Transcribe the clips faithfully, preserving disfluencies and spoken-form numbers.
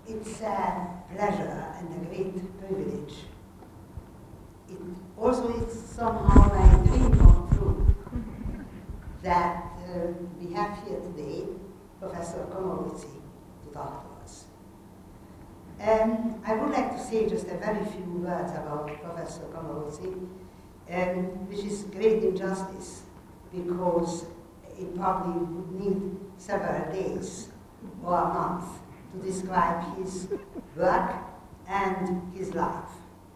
it's a pleasure and a great privilege. It also is somehow my dream come true that uh, we have here today Professor Komorowski to talk to us. Um, I would like to say just a very few words about Professor Komorowski, um, which is great injustice because it probably would need several days or a month to describe his work and his life.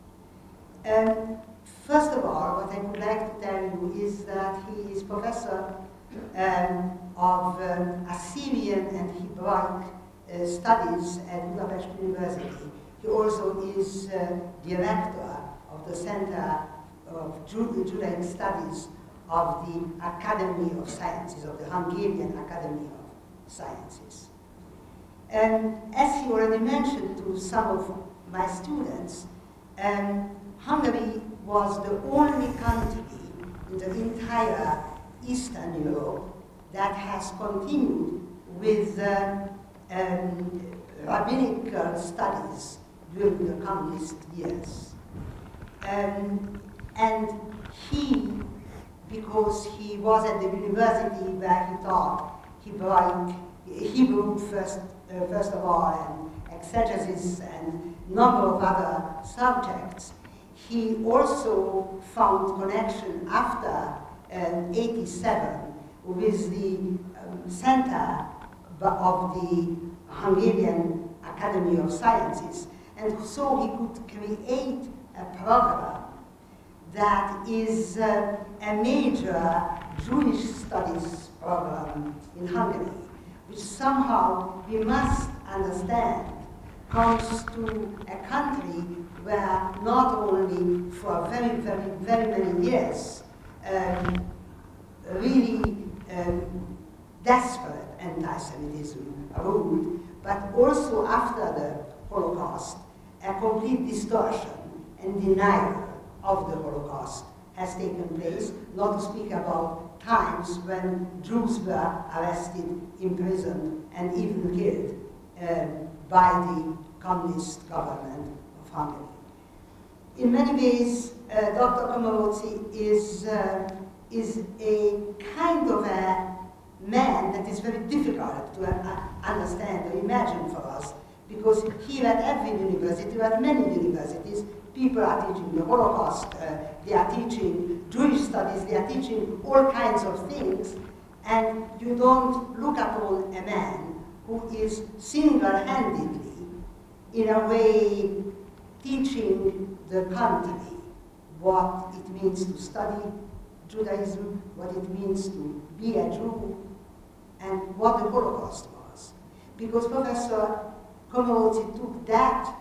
Um, first of all, what I would like to tell you is that he is professor um, of um, Assyrian and Hebraic uh, studies at Budapest University. He also is uh, director of the Center of Judaic Studies of the Academy of Sciences, of the Hungarian Academy of Sciences. And as he already mentioned to some of my students, um, Hungary was the only country in the entire Eastern Europe that has continued with uh, um, rabbinical studies during the communist years. Um, and he, because he was at the university where he taught Hebraic, Hebrew first, uh, first of all, and exegesis and number of other subjects, he also found connection after um, eighty-seven with the um, Center of the Hungarian Academy of Sciences, and so he could create a program that is uh, a major Jewish studies program in Hungary, which somehow we must understand comes to a country where not only for very, very, very many years um, really um, desperate anti-Semitism ruled, but also after the Holocaust, a complete distortion and denial of the Holocaust has taken place, not to speak about times when Jews were arrested, imprisoned, and even killed um, by the communist government of Hungary. In many ways, uh, Doctor Komorowski is, uh, is a kind of a man that is very difficult to uh, understand or imagine for us, because here at every university, or at many universities, people are teaching the Holocaust, uh, they are teaching Jewish studies, they are teaching all kinds of things, and you don't look upon a man who is single-handedly, in a way, teaching the country what it means to study Judaism, what it means to be a Jew, and what the Holocaust was. Because Professor Komorowski took that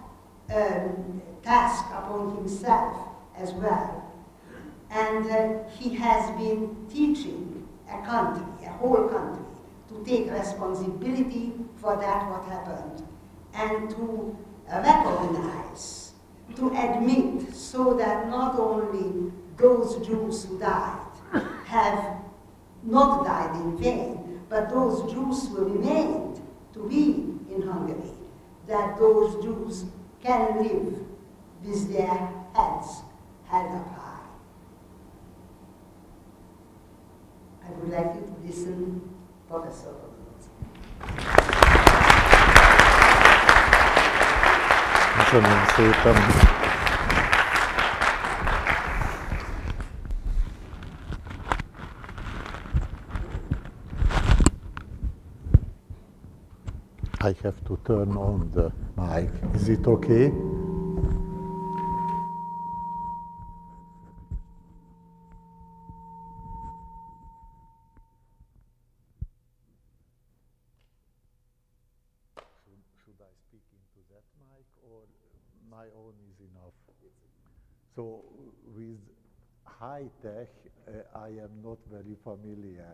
um, task upon himself as well. And uh, he has been teaching a country, a whole country, to take responsibility for that what happened, and to uh, recognize, to admit, so that not only those Jews who died have not died in vain, but those Jews who remained to be in Hungary, that those Jews can live with their heads held up high. I would like you to listen, Professor Komorowski. Köszönöm szépen. I have to turn on the mic. Is it okay? Should I speak into that mic or my own is enough? So with high tech, uh, I am not very familiar.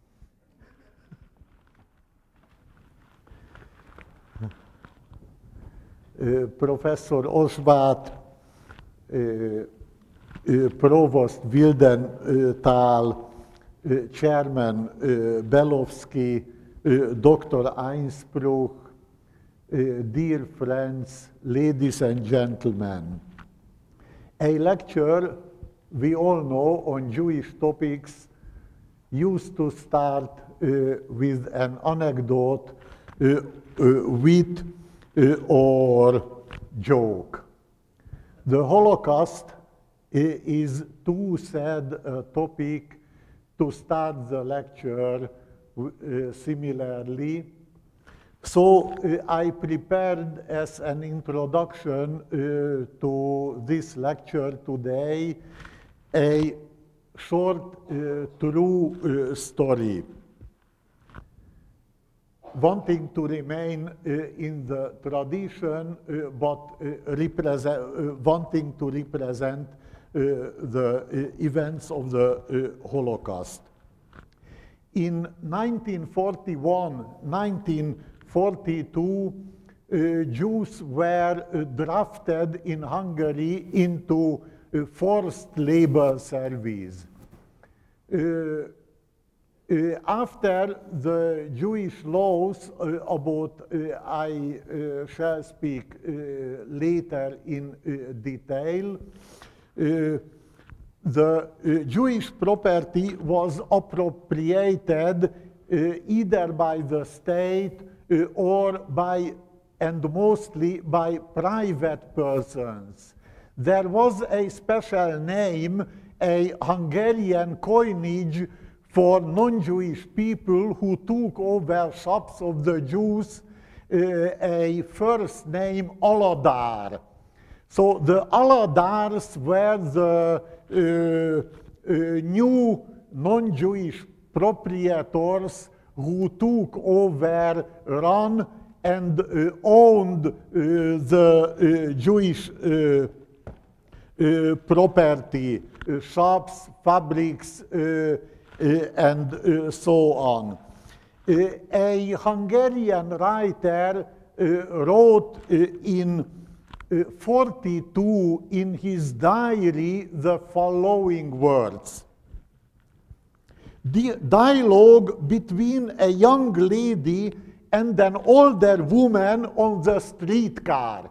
uh, Professor Oswald, uh, uh, Provost Wildenthal, uh, Chairman uh, Belowski, uh, Doctor Einspruch, dear friends, ladies and gentlemen. A lecture, we all know, on Jewish topics used to start uh, with an anecdote, uh, uh, wit, uh, or joke. The Holocaust uh, is too sad a topic to start the lecture uh, similarly. So uh, I prepared as an introduction uh, to this lecture today a short uh, true uh, story. Wanting to remain uh, in the tradition, uh, but uh, represent, uh, wanting to represent uh, the uh, events of the uh, Holocaust. In nineteen forty-one, nineteen forty-two, uh, Jews were uh, drafted in Hungary into uh, forced labor service. Uh, uh, after the Jewish laws, uh, about uh, I uh, shall speak uh, later in uh, detail, uh, the uh, Jewish property was appropriated uh, either by the state uh, or by, and mostly by private persons. There was a special name, a Hungarian coinage for non-Jewish people who took over shops of the Jews, uh, a first name Aladár. So the Aladars were the uh, uh, new non-Jewish proprietors who took over, run, and uh, owned uh, the uh, Jewish uh, uh, property, uh, shops, fabrics, uh, uh, and uh, so on. Uh, a Hungarian writer uh, wrote uh, in Uh, forty-two in his diary the following words. The dialogue between a young lady and an older woman on the streetcar.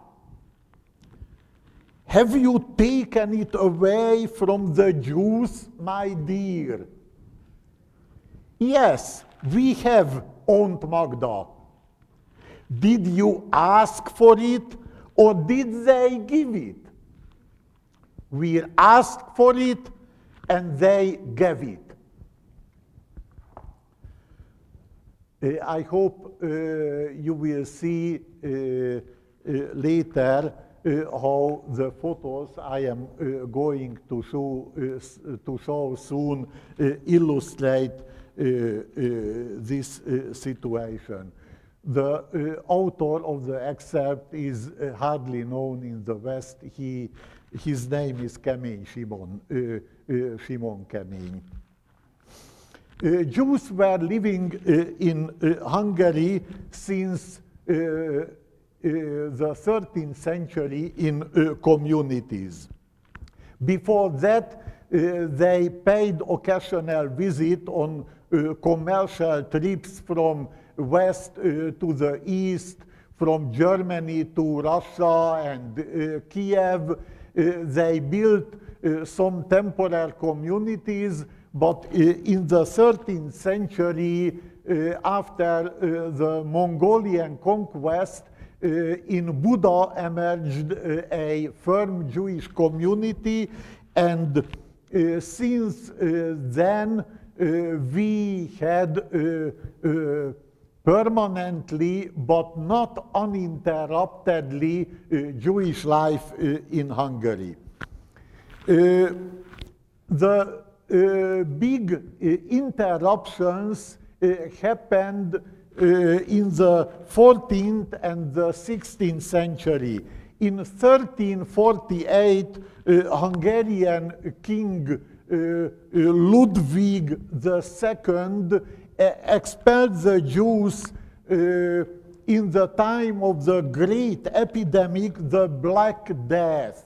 Have you taken it away from the Jews, my dear? Yes, we have, Aunt Magda. Did you ask for it? Or did they give it? We asked for it, and they gave it. Uh, I hope uh, you will see uh, uh, later uh, how the photos I am uh, going to show, uh, to show soon uh, illustrate uh, uh, this uh, situation. The uh, author of the excerpt is uh, hardly known in the West. He, his name is Kemény Simon, uh, uh, Simon Kemény. Uh, Jews were living uh, in uh, Hungary since uh, uh, the thirteenth century in uh, communities. Before that, uh, they paid occasional visit on uh, commercial trips from west uh, to the east, from Germany to Russia and uh, Kiev. Uh, they built uh, some temporary communities, but uh, in the thirteenth century, uh, after uh, the Mongolian conquest, uh, in Buda emerged uh, a firm Jewish community, and uh, since uh, then uh, we had uh, uh, permanently, but not uninterruptedly, uh, Jewish life uh, in Hungary. Uh, the uh, big uh, interruptions uh, happened uh, in the fourteenth and the sixteenth century. In thirteen forty-eight, uh, Hungarian King uh, uh, Ludwig the Second expelled the Jews uh, in the time of the great epidemic, the Black Death.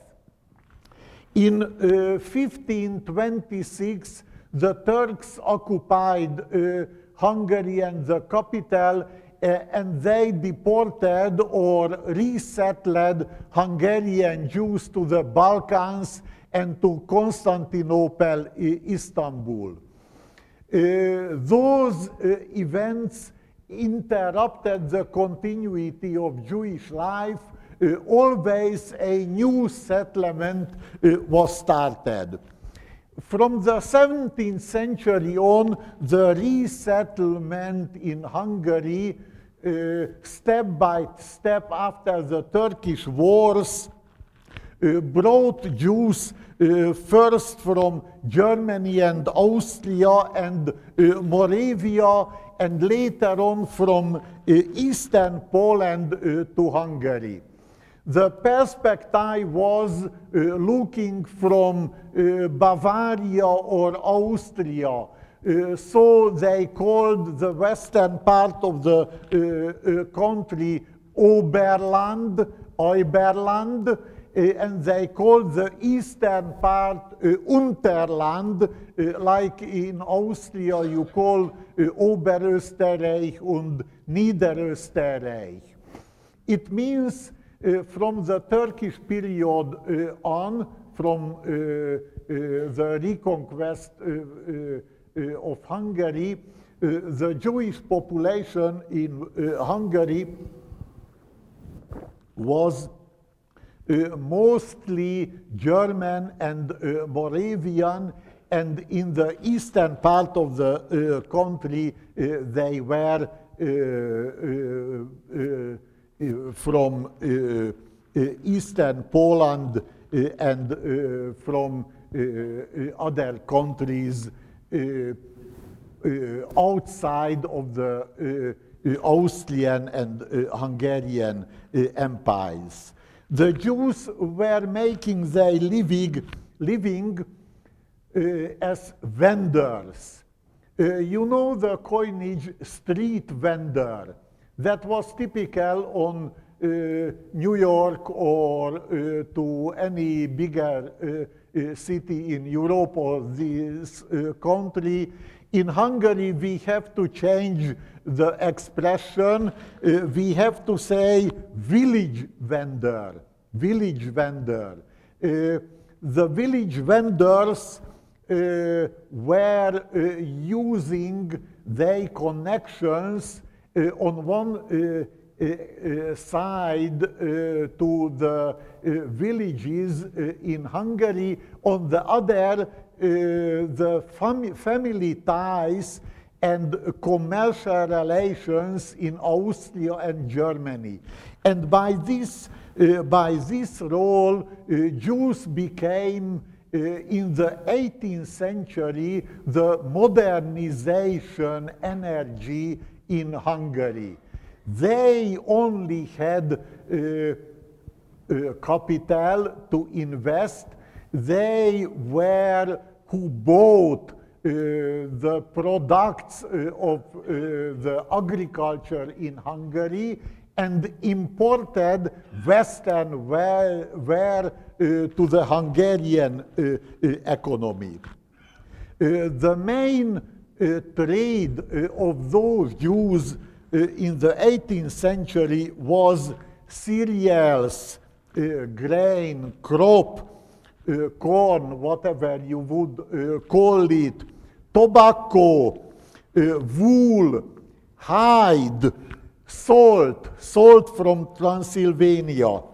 In uh, fifteen twenty-six, the Turks occupied uh, Hungary and the capital, and they deported or resettled Hungarian Jews to the Balkans and to Constantinople, Istanbul. Uh, those uh, events interrupted the continuity of Jewish life. Uh, always a new settlement uh, was started. From the seventeenth century on, the resettlement in Hungary, uh, step by step after the Turkish wars, uh, brought Jews uh, first from Germany and Austria and uh, Moravia, and later on from uh, eastern Poland uh, to Hungary. The perspective was uh, looking from uh, Bavaria or Austria. Uh, so they called the western part of the uh, uh, country Oberland, Oberland, uh, and they called the eastern part uh, Unterland, uh, like in Austria you call uh, Oberösterreich and Niederösterreich. It means Uh, from the Turkish period uh, on, from uh, uh, the reconquest uh, uh, uh, of Hungary, uh, the Jewish population in uh, Hungary was uh, mostly German and uh, Moravian, and in the eastern part of the uh, country uh, they were uh, uh, uh, Uh, from uh, uh, eastern Poland uh, and uh, from uh, uh, other countries uh, uh, outside of the uh, uh, Austrian and uh, Hungarian uh, empires. The Jews were making their living, living uh, as vendors. Uh, you know the coinage street vendor. That was typical on uh, New York or uh, to any bigger uh, uh, city in Europe or this uh, country. In Hungary, we have to change the expression. Uh, we have to say village vendor, village vendor. Uh, the village vendors uh, were uh, using their connections Uh, on one uh, uh, uh, side uh, to the uh, villages uh, in Hungary, on the other uh, the fam family ties and commercial relations in Austria and Germany. And by this, uh, by this role, uh, Jews became uh, in the eighteenth century the modernization energy in Hungary. They only had uh, uh, capital to invest. They were who bought uh, the products uh, of uh, the agriculture in Hungary and imported Western ware, ware uh, to the Hungarian uh, uh, economy. Uh, the main Uh, trade uh, of those Jews uh, in the eighteenth century was cereals, uh, grain, crop, uh, corn, whatever you would uh, call it, tobacco, uh, wool, hide, salt, salt from Transylvania. Uh,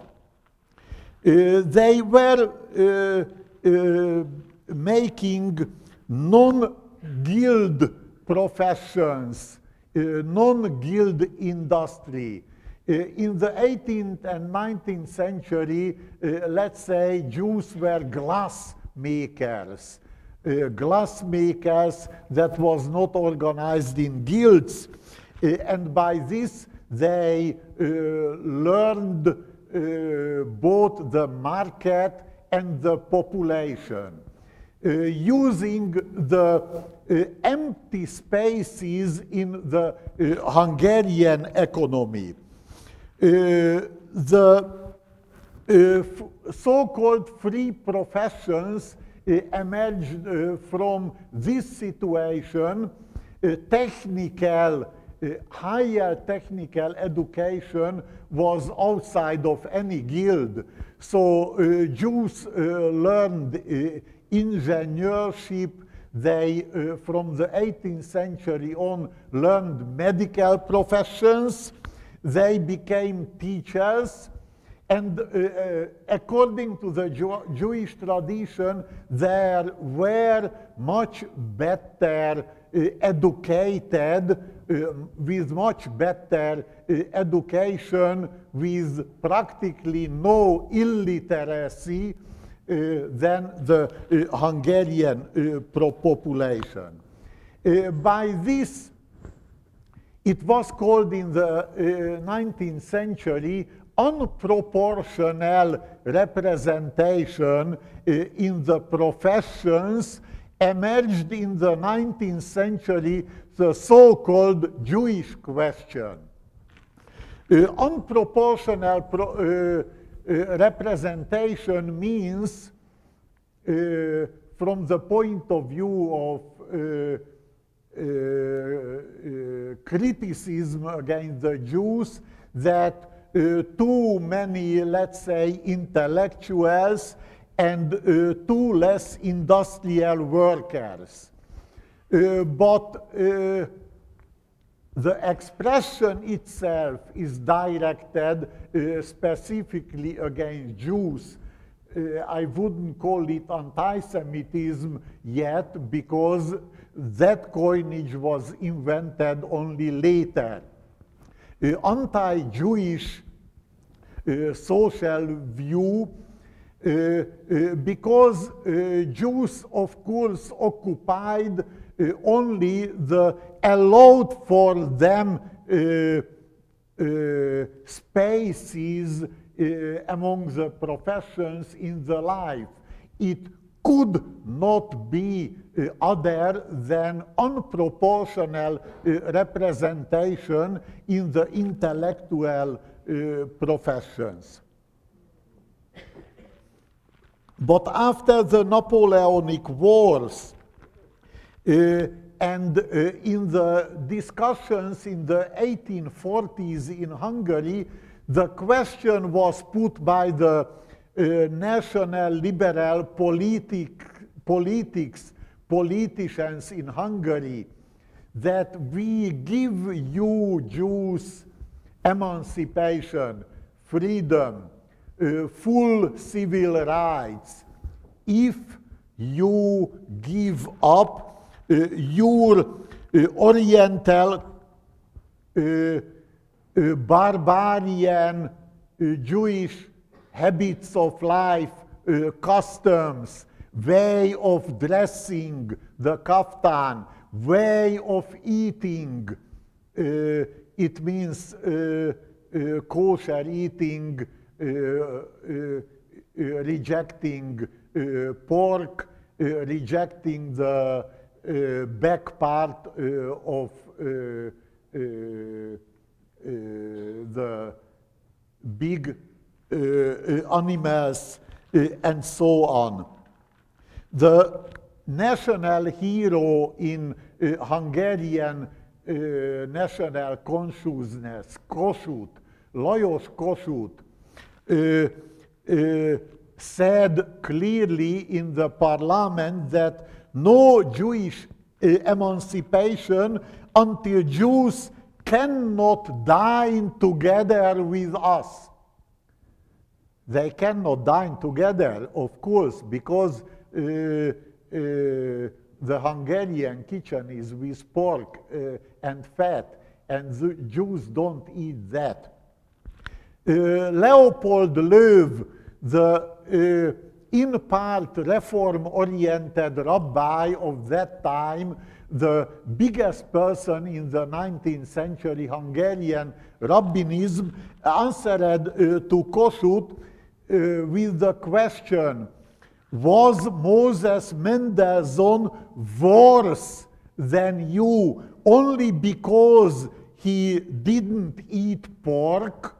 they were uh, uh, making non guild professions, uh, non-guild industry. Uh, in the eighteenth and nineteenth century, uh, let's say Jews were glass makers. Uh, glass makers that was not organized in guilds. Uh, and by this, they uh, learned uh, both the market and the population. Uh, using the uh, empty spaces in the uh, Hungarian economy. Uh, the uh, so-called free professions uh, emerged uh, from this situation. Uh, technical uh, uh, higher technical education was outside of any guild. So uh, Jews uh, learned uh, ingenieurship. They, uh, from the eighteenth century on, learned medical professions. They became teachers. And uh, uh, according to the Jew Jewish tradition, they were much better uh, educated, uh, with much better uh, education, with practically no illiteracy uh, than the uh, Hungarian uh, population. Uh, by this, it was called in the uh, nineteenth century unproportional representation uh, in the professions. Emerged in the nineteenth century the so-called Jewish question. Uh, unproportional pro, uh, uh, representation means, uh, from the point of view of uh, uh, uh, criticism against the Jews, that Uh, too many, let's say, intellectuals and uh, too less industrial workers. Uh, but uh, the expression itself is directed uh, specifically against Jews. Uh, I wouldn't call it anti-Semitism yet, because that coinage was invented only later. Uh, anti-Jewish uh, social view, uh, uh, because uh, Jews, of course, occupied uh, only the allowed for them uh, uh, spaces uh, among the professions in the life. It could not be uh, other than unproportional uh, representation in the intellectual uh, professions. But after the Napoleonic Wars, uh, and uh, in the discussions in the eighteen forties in Hungary, the question was put by the Uh, national liberal politic, politics, politicians in Hungary, that we give you Jews emancipation, freedom, uh, full civil rights, if you give up uh, your uh, Oriental, uh, uh, barbarian, uh, Jewish habits of life, uh, customs, way of dressing, the kaftan, way of eating. Uh, it means uh, uh, kosher eating, uh, uh, uh, rejecting uh, pork, uh, rejecting the uh, back part uh, of uh, uh, uh, the big Uh, uh, animals, uh, and so on. The national hero in uh, Hungarian uh, national consciousness, Kossuth, Lajos Kossuth, uh, uh, said clearly in the parliament that no Jewish uh, emancipation until Jews cannot dine together with us. They cannot dine together, of course, because uh, uh, the Hungarian kitchen is with pork uh, and fat, and the Jews don't eat that. Uh, Leopold Löw, the uh, in part reform-oriented rabbi of that time, the biggest person in the nineteenth century Hungarian rabbinism, answered uh, to Kossuth Uh, with the question, was Moses Mendelssohn worse than you only because he didn't eat pork?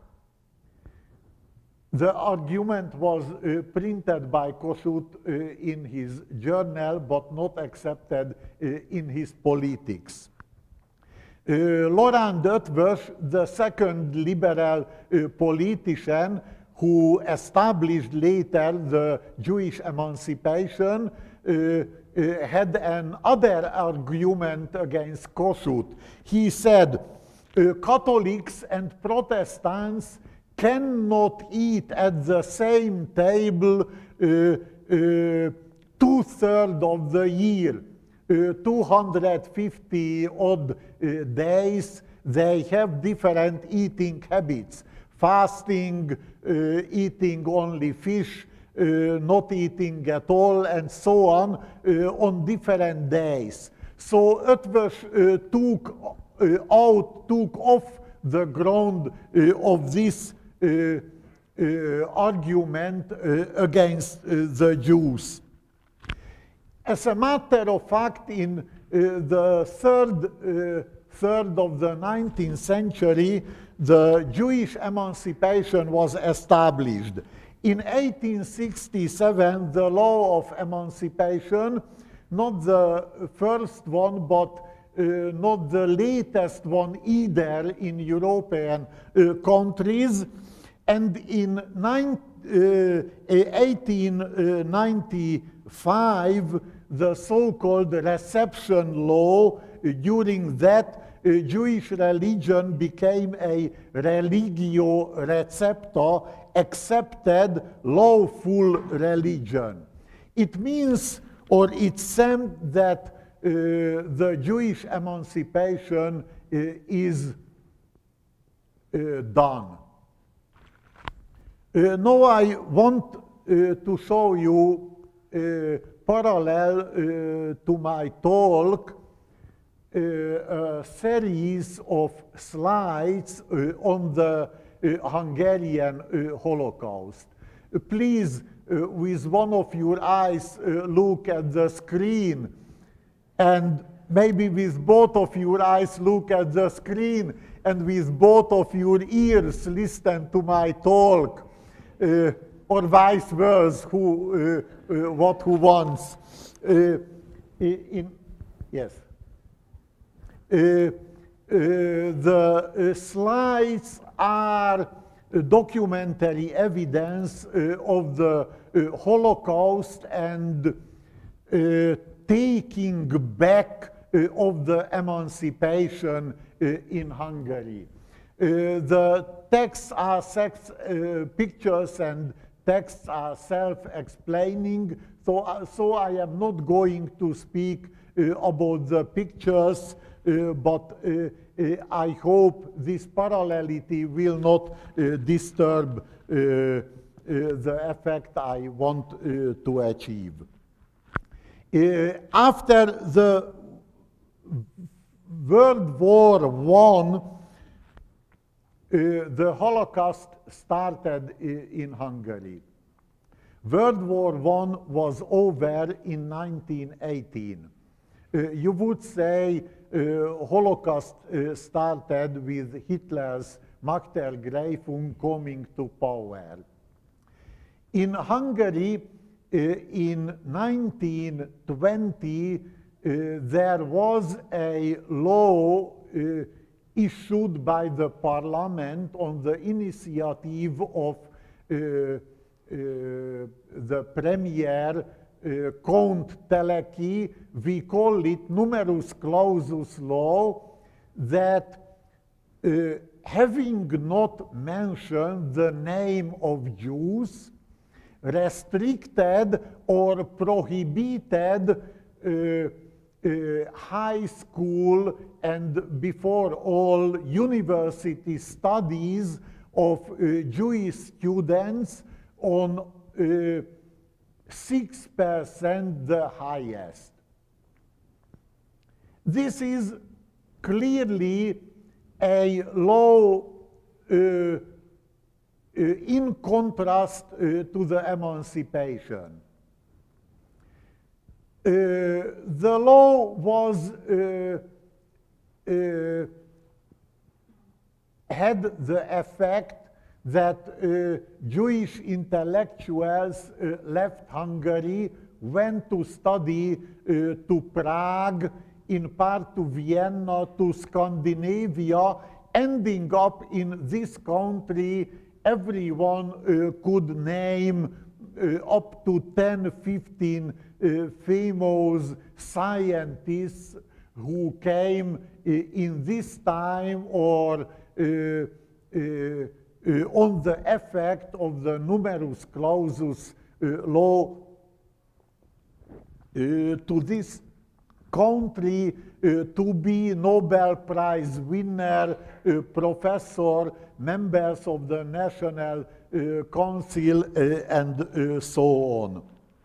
The argument was uh, printed by Kossuth uh, in his journal, but not accepted uh, in his politics. Uh, Laurent Eötvös, the second liberal uh, politician who established later the Jewish emancipation, uh, uh, had another argument against Kossuth. He said, uh, Catholics and Protestants cannot eat at the same table uh, uh, two-thirds of the year. Uh, two hundred fifty odd uh, days, they have different eating habits. Fasting, uh, eating only fish, uh, not eating at all, and so on, uh, on different days. So Eötvös uh, took uh, out, took off the ground uh, of this uh, uh, argument uh, against uh, the Jews. As a matter of fact, in uh, the third, uh, third of the nineteenth century, the Jewish emancipation was established. In eighteen sixty-seven, the law of emancipation, not the first one, but uh, not the latest one either in European uh, countries, and in nine, uh, eighteen ninety-five, the so-called reception law, uh, during that, uh, Jewish religion became a religio recepta, accepted lawful religion. It means, or it seemed that uh, the Jewish emancipation uh, is uh, done. Uh, now I want uh, to show you uh, parallel uh, to my talk uh, a series of slides uh, on the uh, Hungarian uh, Holocaust. Uh, please, uh, with one of your eyes, uh, look at the screen, and maybe with both of your eyes look at the screen, and with both of your ears listen to my talk. Uh, or vice versa, who, uh, uh, what who wants. Uh, in, yes. Uh, uh, the uh, slides are uh, documentary evidence uh, of the uh, Holocaust and uh, taking back uh, of the emancipation uh, in Hungary. Uh, the texts are sex, uh, pictures and texts are self-explaining, so, uh, so I am not going to speak uh, about the pictures, uh, but uh, uh, I hope this parallelity will not uh, disturb uh, uh, the effect I want uh, to achieve. Uh, after the World War One, Uh, the Holocaust started in Hungary. World War One was over in nineteen eighteen. Uh, you would say uh, Holocaust uh, started with Hitler's Machtergreifung coming to power. In Hungary, uh, in nineteen twenty, uh, there was a law uh, issued by the parliament on the initiative of uh, uh, the premier uh, Count Teleki. We call it numerus clausus law, that uh, having not mentioned the name of Jews, restricted or prohibited uh, Uh, high school and before all university studies of uh, Jewish students on uh, six percent the highest. This is clearly a law uh, uh, in contrast uh, to the emancipation. Uh, the law was uh, uh, had the effect that uh, Jewish intellectuals uh, left Hungary, went to study uh, to Prague in part to Vienna, to Scandinavia, ending up in this country. Everyone uh, could name uh, up to ten, fifteen uh, famous scientists who came uh, in this time or uh, uh, uh, on the effect of the numerus clausus uh, law uh, to this country uh, to be Nobel Prize winner, uh, professor, members of the National uh, Council, uh, and uh, so on.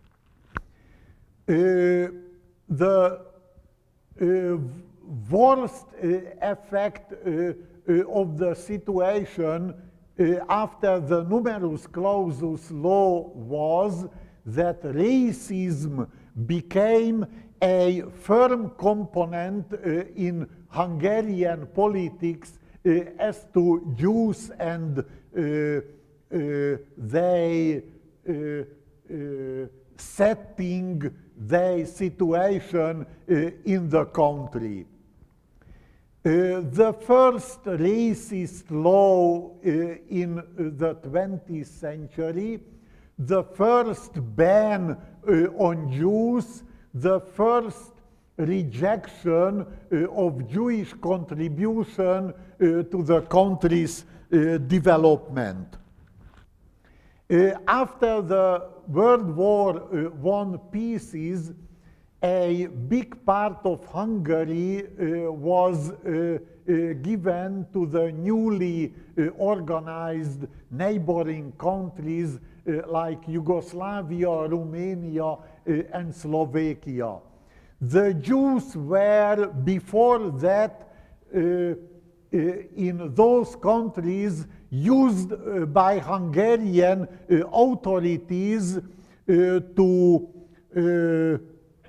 Uh, the uh, worst uh, effect uh, uh, of the situation uh, after the numerus clausus law was that racism became a firm component uh, in Hungarian politics uh, as to Jews and uh, uh, they uh, uh, setting their situation uh, in the country. Uh, the first racist law uh, in the twentieth century, the first ban uh, on Jews, the first rejection uh, of Jewish contribution uh, to the country's uh, development. Uh, after the World War uh, One peaces, a big part of Hungary uh, was uh, uh, given to the newly uh, organized neighboring countries uh, like Yugoslavia, Romania, uh, and Slovakia. The Jews were, before that, uh, uh, in those countries used uh, by Hungarian uh, authorities uh, to uh,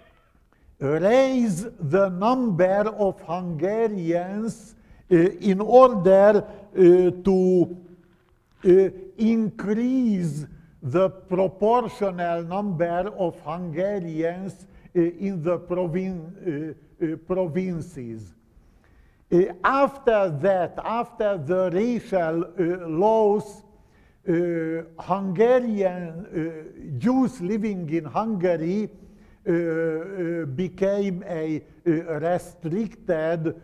raise the number of Hungarians uh, in order uh, to uh, increase the proportional number of Hungarians uh, in the provin uh, uh, provinces. Uh, after that, after the racial uh, laws, uh, Hungarian uh, Jews living in Hungary uh, uh, became a uh, restricted uh,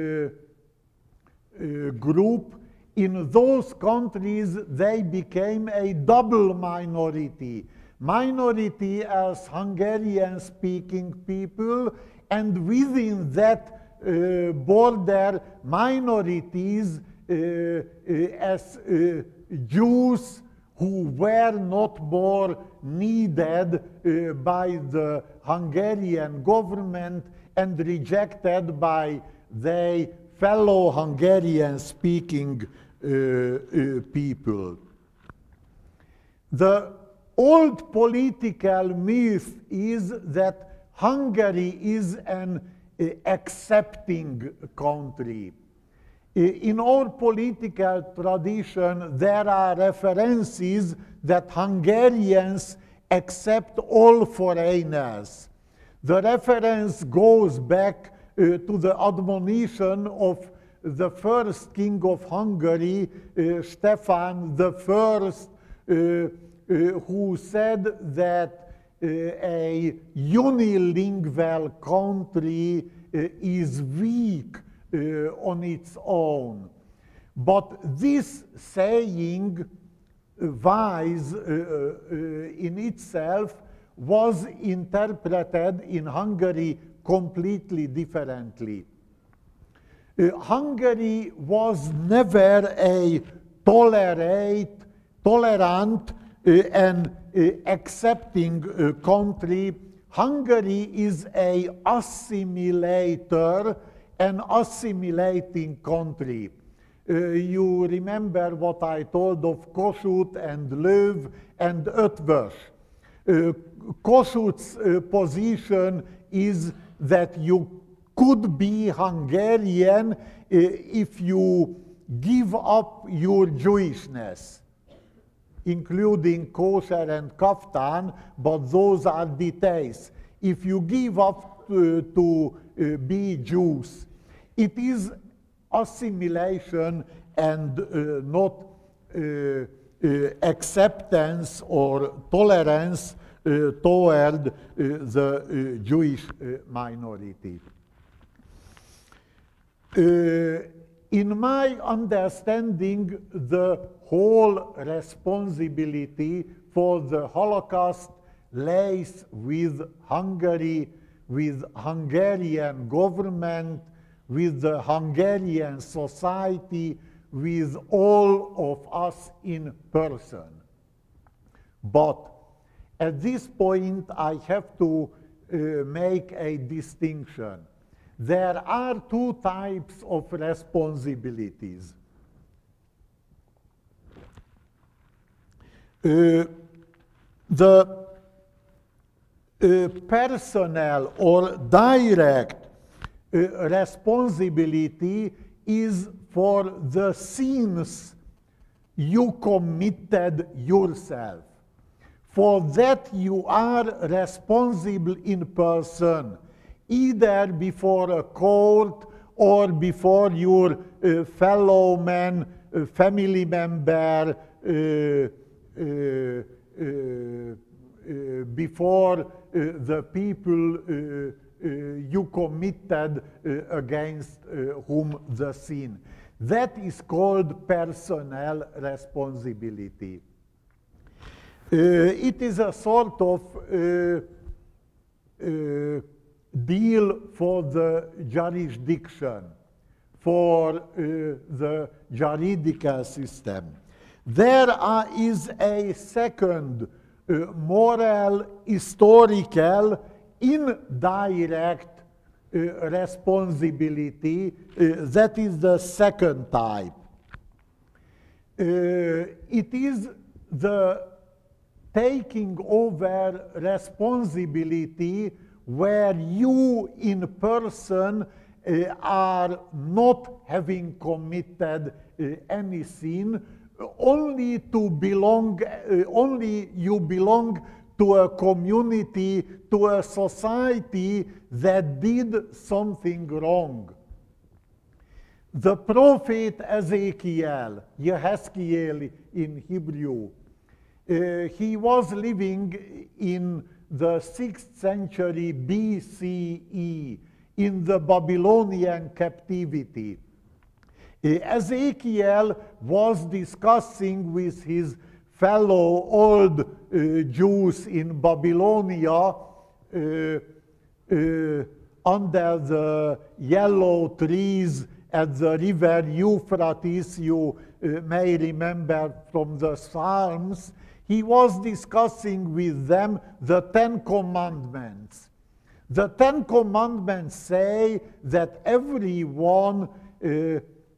uh, group. In those countries, they became a double minority. Minority as Hungarian-speaking people, and within that uh, border, minorities uh, uh, as uh, Jews who were not more needed uh, by the Hungarian government and rejected by their fellow Hungarian-speaking uh, uh, people. The old political myth is that Hungary is an uh, accepting country. In our political tradition, there are references that Hungarians accept all foreigners. The reference goes back uh, to the admonition of the first king of Hungary, uh, Stefan the First, uh, uh, who said that uh, a unilingual country uh, is weak Uh, on its own. But this saying, uh, wise uh, uh, in itself, was interpreted in Hungary completely differently. Uh, Hungary was never a tolerate, tolerant uh, and uh, accepting uh, country. Hungary is a assimilator, an assimilating country. Uh, you remember what I told of Kossuth and Löw and Eötvös. Uh, Kossuth's uh, position is that you could be Hungarian uh, if you give up your Jewishness, including kosher and kaftan, but those are details. If you give up uh, to uh, be Jews. It is assimilation and uh, not uh, uh, acceptance or tolerance uh, toward uh, the uh, Jewish uh, minority. Uh, in my understanding, the whole responsibility for the Holocaust lays with Hungary, with Hungarian government, with the Hungarian society, with all of us in person. But at this point, I have to uh, make a distinction. There are two types of responsibilities. Uh, the uh, personnel or direct uh, responsibility is for the sins you committed yourself. For that you are responsible in person, either before a court or before your uh, fellow man, uh, family member, uh, uh, uh, uh, before uh, the people uh, uh, you committed uh, against uh, whom the sin. That is called personnel responsibility. Uh, it is a sort of uh, uh, deal for the jurisdiction, for uh, the juridical system. There are, is a second uh, moral, historical, indirect uh, responsibility. Uh, that is the second type. Uh, it is the taking over responsibility where you in person uh, are not having committed uh, any sin, only to belong, uh, only you belong to a community, to a society that did something wrong. The prophet Ezekiel, Yehezkiel in Hebrew, uh, he was living in the sixth century B C E, in the Babylonian captivity. Uh, Ezekiel was discussing with his fellow old uh, Jews in Babylonia uh, uh, under the yellow trees at the river Euphrates. You uh, may remember from the Psalms. He was discussing with them the Ten Commandments. The Ten Commandments say that everyone, uh, uh,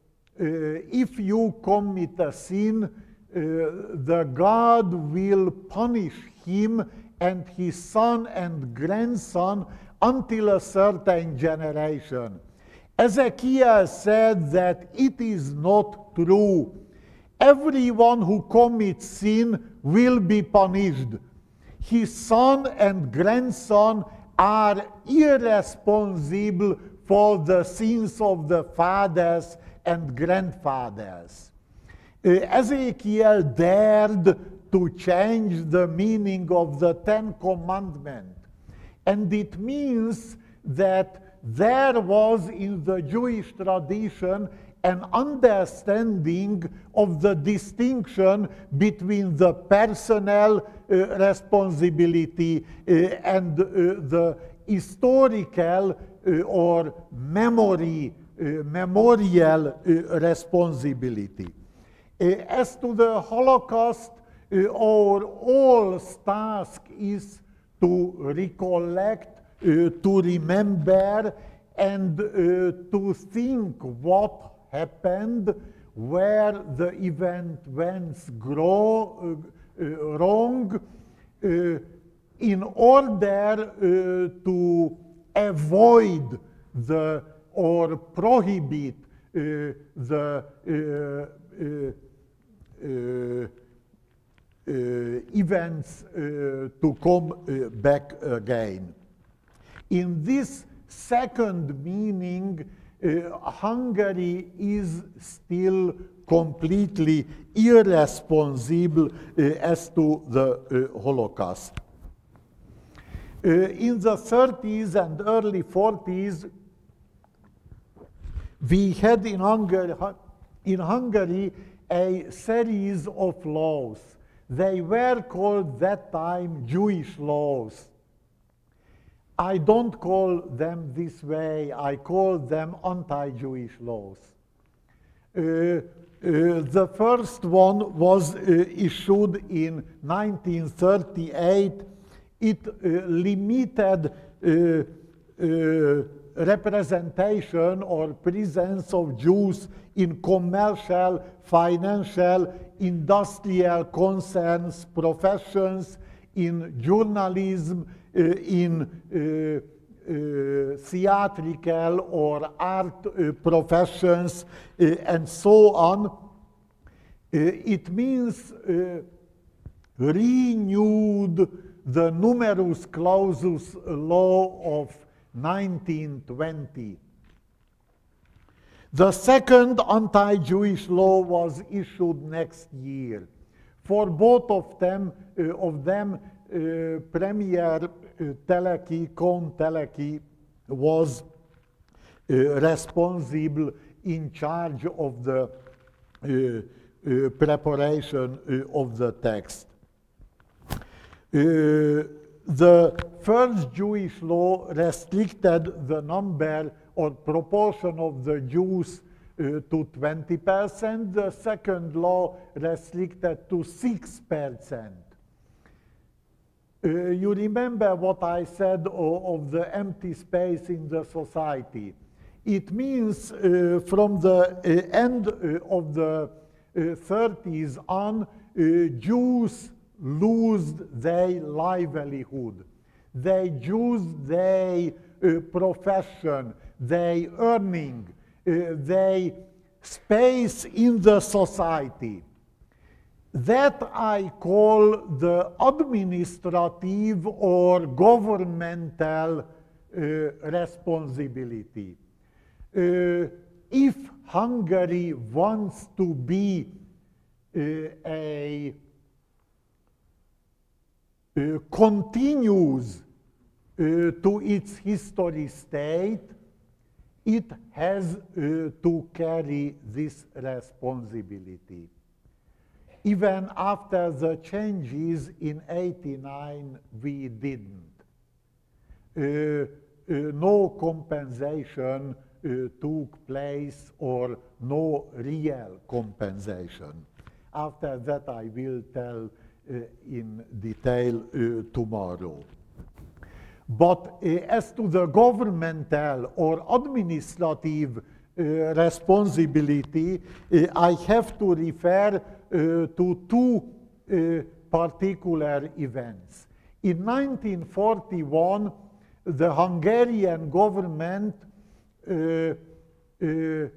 if you commit a sin, uh, the God will punish him and his son and grandson until a certain generation. Ezekiel said that it is not true. Everyone who commits sin will be punished. His son and grandson are irresponsible for the sins of the fathers and grandfathers. Uh, Ezekiel dared to change the meaning of the Ten Commandments. And it means that there was in the Jewish tradition an understanding of the distinction between the personal uh, responsibility uh, and uh, the historical uh, or memory, uh, memorial uh, responsibility. Uh, as to the Holocaust, uh, our all task is to recollect, uh, to remember, and uh, to think what happened, where the event went grow, uh, uh, wrong, uh, in order uh, to avoid the or prohibit uh, the uh, uh, uh, uh, events uh, to come uh, back again. In this second meaning, uh, Hungary is still completely irresponsible uh, as to the uh, Holocaust. Uh, in the thirties and early forties, we had in Hungary, in Hungary a series of laws. They were called that time Jewish laws. I don't call them this way, I call them anti-Jewish laws. Uh, uh, the first one was uh, issued in nineteen thirty-eight. It uh, limited uh, uh, representation or presence of Jews in commercial, financial, industrial concerns, professions, in journalism, uh, in uh, uh, theatrical or art uh, professions, uh, and so on. Uh, it means uh, renewed the numerus clausus law of nineteen twenty. The second anti-Jewish law was issued next year. For both of them, uh, of them uh, Premier uh, Teleki, Kohn Teleki, was uh, responsible, in charge of the uh, uh, preparation uh, of the text. Uh, the first Jewish law restricted the number or proportion of the Jews uh, to twenty percent. The second law restricted to six percent. Uh, you remember what I said of, of the empty space in the society. It means uh, from the uh, end uh, of the uh, thirties on, uh, Jews lose their livelihood. They lose their uh, profession, their earning, uh, their space in the society. That I call the administrative or governmental uh, responsibility. Uh, if Hungary wants to be uh, a uh, continues uh, to its history state, it has uh, to carry this responsibility. Even after the changes in eighty-nine, we didn't. Uh, uh, no compensation uh, took place, or no real compensation. After that, I will tell uh, in detail uh, tomorrow. But uh, as to the governmental or administrative uh, responsibility, uh, I have to refer uh, to two uh, particular events. In nineteen forty-one, the Hungarian government uh, uh,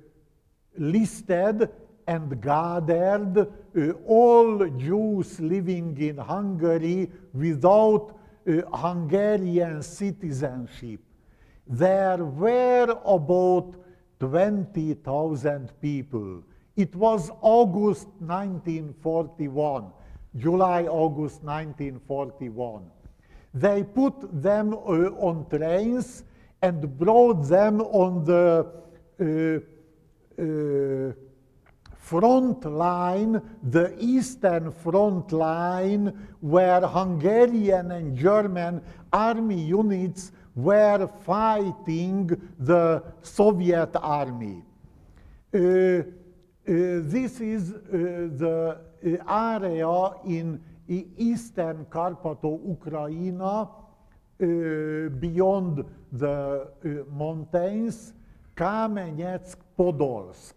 listed and gathered uh, all Jews living in Hungary without uh, Hungarian citizenship. There were about twenty thousand people. It was August nineteen forty-one, July, August nineteen forty-one. They put them uh, on trains and brought them on the uh, uh, front line, the eastern front line, where Hungarian and German army units were fighting the Soviet army. Uh, uh, this is uh, the uh, area in eastern Carpato-Ukraine, uh, beyond the uh, mountains, Kamenetsk-Podolsk.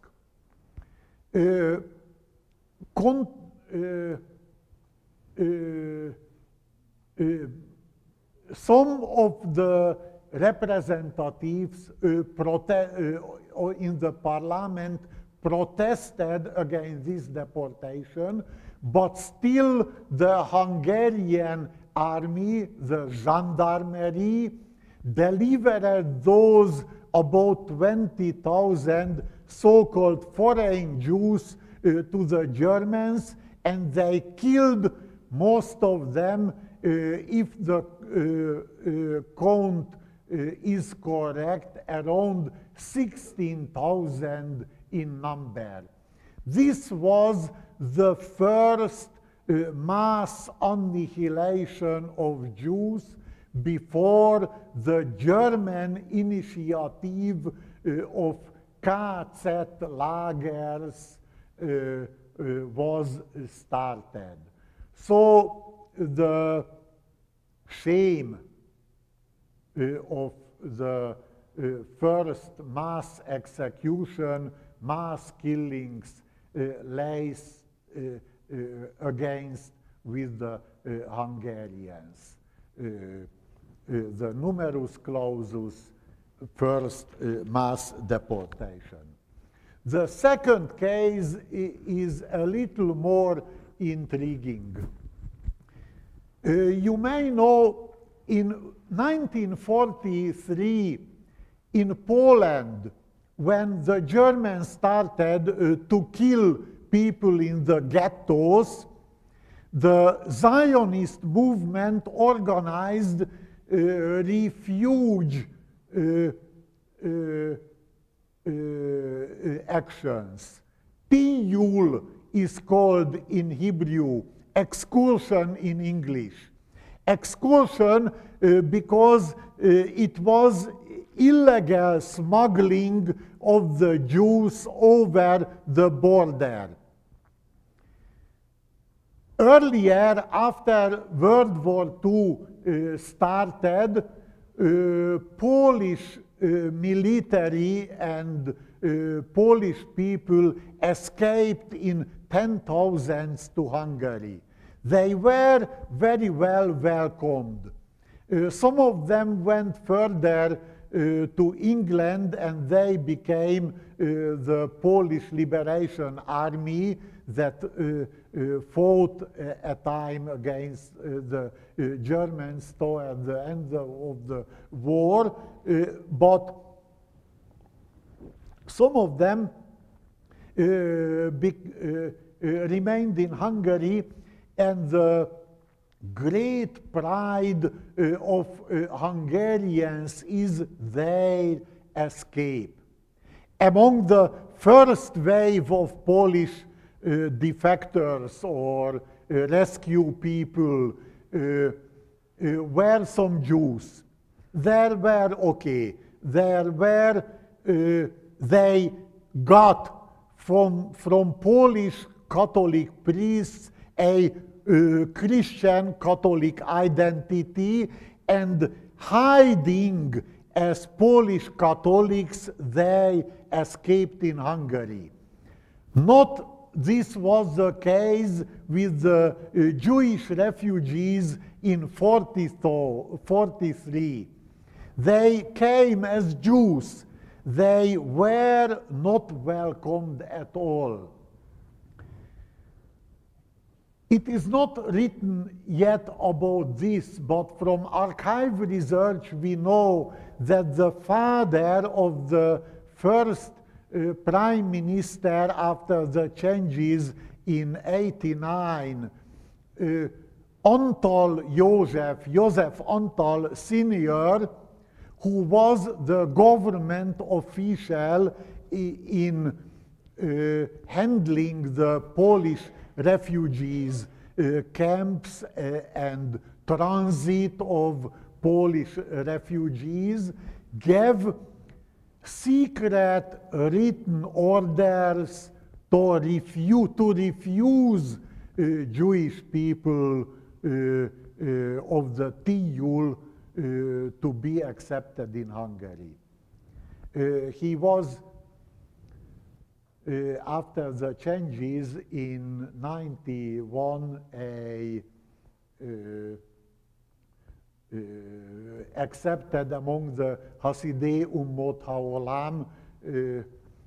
Uh, con uh, uh, uh, some of the representatives uh, prote uh, in the parliament protested against this deportation, but still the Hungarian army, the gendarmerie, delivered those about twenty thousand so-called foreign Jews uh, to the Germans, and they killed most of them, uh, if the uh, uh, count uh, is correct, around sixteen thousand in number. This was the first uh, mass annihilation of Jews before the German initiative uh, of K Z lagers uh, uh, was started. So the shame uh, of the uh, first mass execution, mass killings, uh, lays uh, uh, against with the uh, Hungarians. Uh, uh, the numerus clausus, first uh, mass deportation. The second case is a little more intriguing. Uh, you may know in nineteen forty-three in Poland, when the Germans started uh, to kill people in the ghettos, the Zionist movement organized uh, refuge uh, uh, uh, actions. Tiyul is called in Hebrew, excursion in English. Excursion uh, because uh, it was illegal smuggling of the Jews over the border. Earlier, after World War Two uh, started, uh, Polish uh, military and uh, Polish people escaped in ten thousands to Hungary. They were very well welcomed. Uh, some of them went further uh, to England, and they became uh, the Polish Liberation Army that uh, uh, fought uh, a time against uh, the uh, Germans toward the end of the war. Uh, but some of them uh, be, uh, uh, remained in Hungary, and the great pride uh, of uh, Hungarians is their escape. Among the first wave of Polish uh, defectors or uh, rescue people uh, uh, were some Jews. There were, okay, there were, uh, they got from, from Polish Catholic priests a uh, Christian Catholic identity, and hiding as Polish Catholics, they escaped in Hungary. Not this was the case with the uh, Jewish refugees in forty-three. They came as Jews. They were not welcomed at all. It is not written yet about this, but from archive research we know that the father of the first uh, prime minister after the changes in eighty-nine, uh, Antal József, József Antal Senior, who was the government official in uh, handling the Polish refugees uh, camps uh, and transit of Polish refugees, gave secret written orders to refuse, to refuse uh, Jewish people uh, uh, of the Tiyul uh, to be accepted in Hungary. Uh, he was Uh, after the changes in ninety-one, a, uh, uh, accepted among the Hasidei Ummot HaOlam. Uh,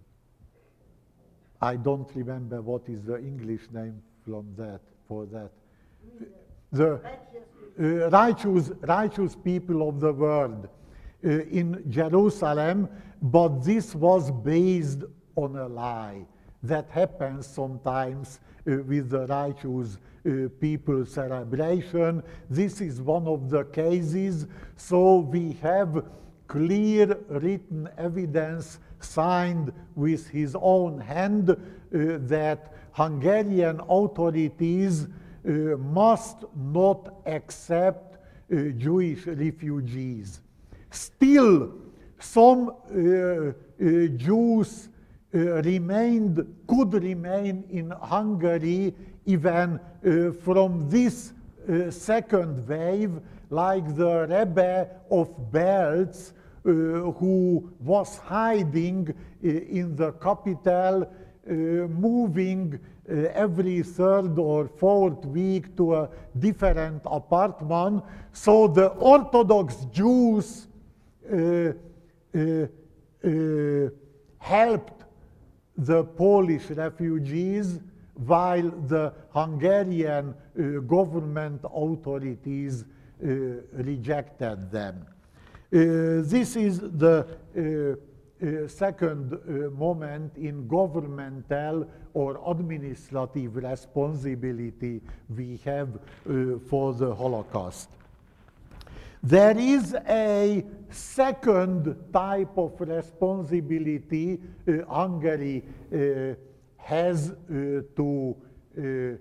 I don't remember what is the English name from that, for that. The uh, righteous, righteous people of the world. in Jerusalem, but this was based on a lie. That happens sometimes uh, with the righteous uh, people celebration. This is one of the cases, so we have clear written evidence signed with his own hand uh, that Hungarian authorities uh, must not accept uh, Jewish refugees. Still, some uh, uh, Jews uh, remained, could remain in Hungary even uh, from this uh, second wave, like the Rebbe of Belz, uh, who was hiding uh, in the capital, uh, moving uh, every third or fourth week to a different apartment. So the Orthodox Jews uh, uh, uh, helped the Polish refugees, while the Hungarian uh, government authorities uh, rejected them. Uh, this is the uh, uh, second uh, moment in governmental or administrative responsibility we have uh, for the Holocaust. There is a second type of responsibility uh, Hungary uh, has uh, to uh,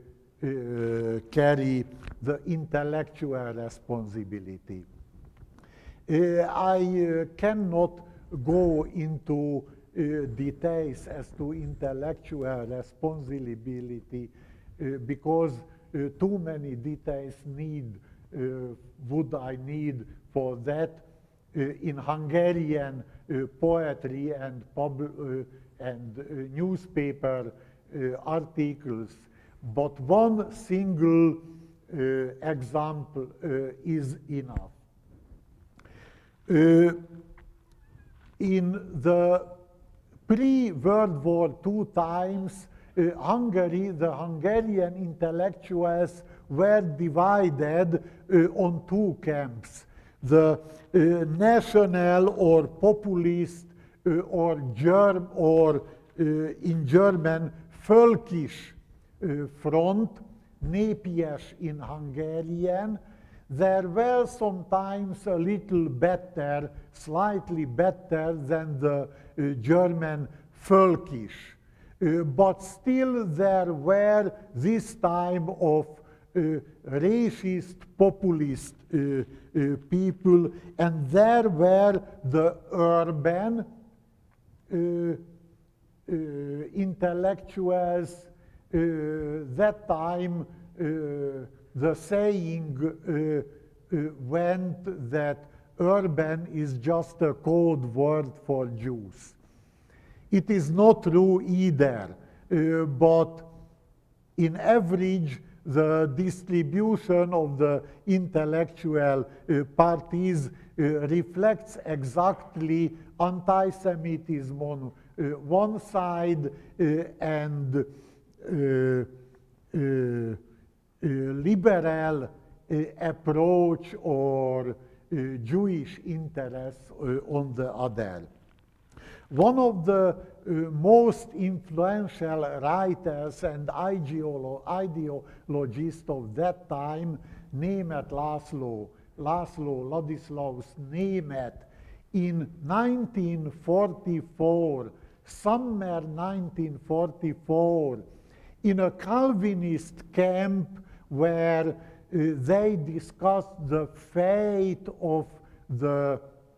uh, carry, the intellectual responsibility. Uh, I uh, cannot go into uh, details as to intellectual responsibility uh, because uh, too many details need, uh, would I need for that uh, in Hungarian uh, poetry and pub, uh, and uh, newspaper uh, articles, but one single uh, example uh, is enough. Uh, in the pre-World War Two times, uh, Hungary, the Hungarian intellectuals were divided uh, on two camps. The uh, national or populist uh, or Germ or uh, in German Völkisch uh, front, népies in Hungarian. There were sometimes a little better, slightly better than the uh, German Völkisch. Uh, but still there were this time of uh, racist, populist uh, uh, people, and there were the urban uh, uh, intellectuals. Uh, that time uh, the saying uh, uh, went that urban is just a code word for Jews. It is not true either, uh, but in average, the distribution of the intellectual uh, parties uh, reflects exactly anti-Semitism on uh, one side uh, and uh, uh, Uh, liberal uh, approach or uh, Jewish interests uh, on the other. One of the uh, most influential writers and ideolo ideologists of that time, Németh László, László Ladislaus Németh, in nineteen forty-four, summer nineteen forty-four, in a Calvinist camp where uh, they discussed the fate of the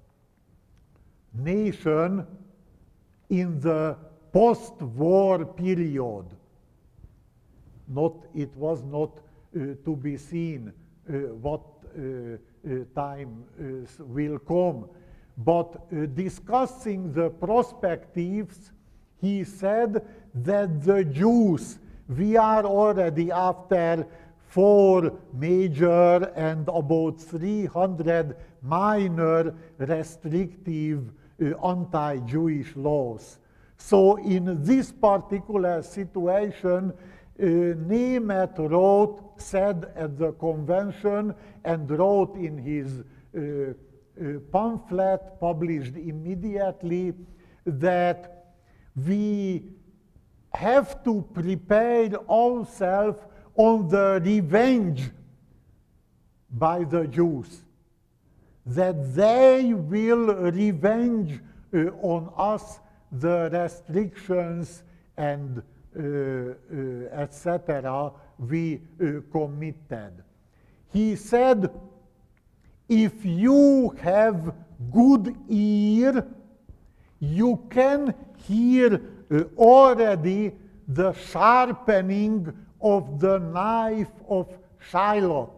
nation in the post-war period. Not, it was not uh, to be seen uh, what uh, uh, time uh, will come, but uh, discussing the perspectives, he said that the Jews, we are already after four major and about three hundred minor restrictive uh, anti-Jewish laws. So in this particular situation, uh, Németh wrote, said at the convention, and wrote in his uh, uh, pamphlet published immediately that we have to prepare ourselves on the revenge by the Jews, that they will revenge uh, on us the restrictions and uh, uh, et cetera we uh, committed. He said, if you have good ear, you can hear uh, already the sharpening of the knife of Shylock.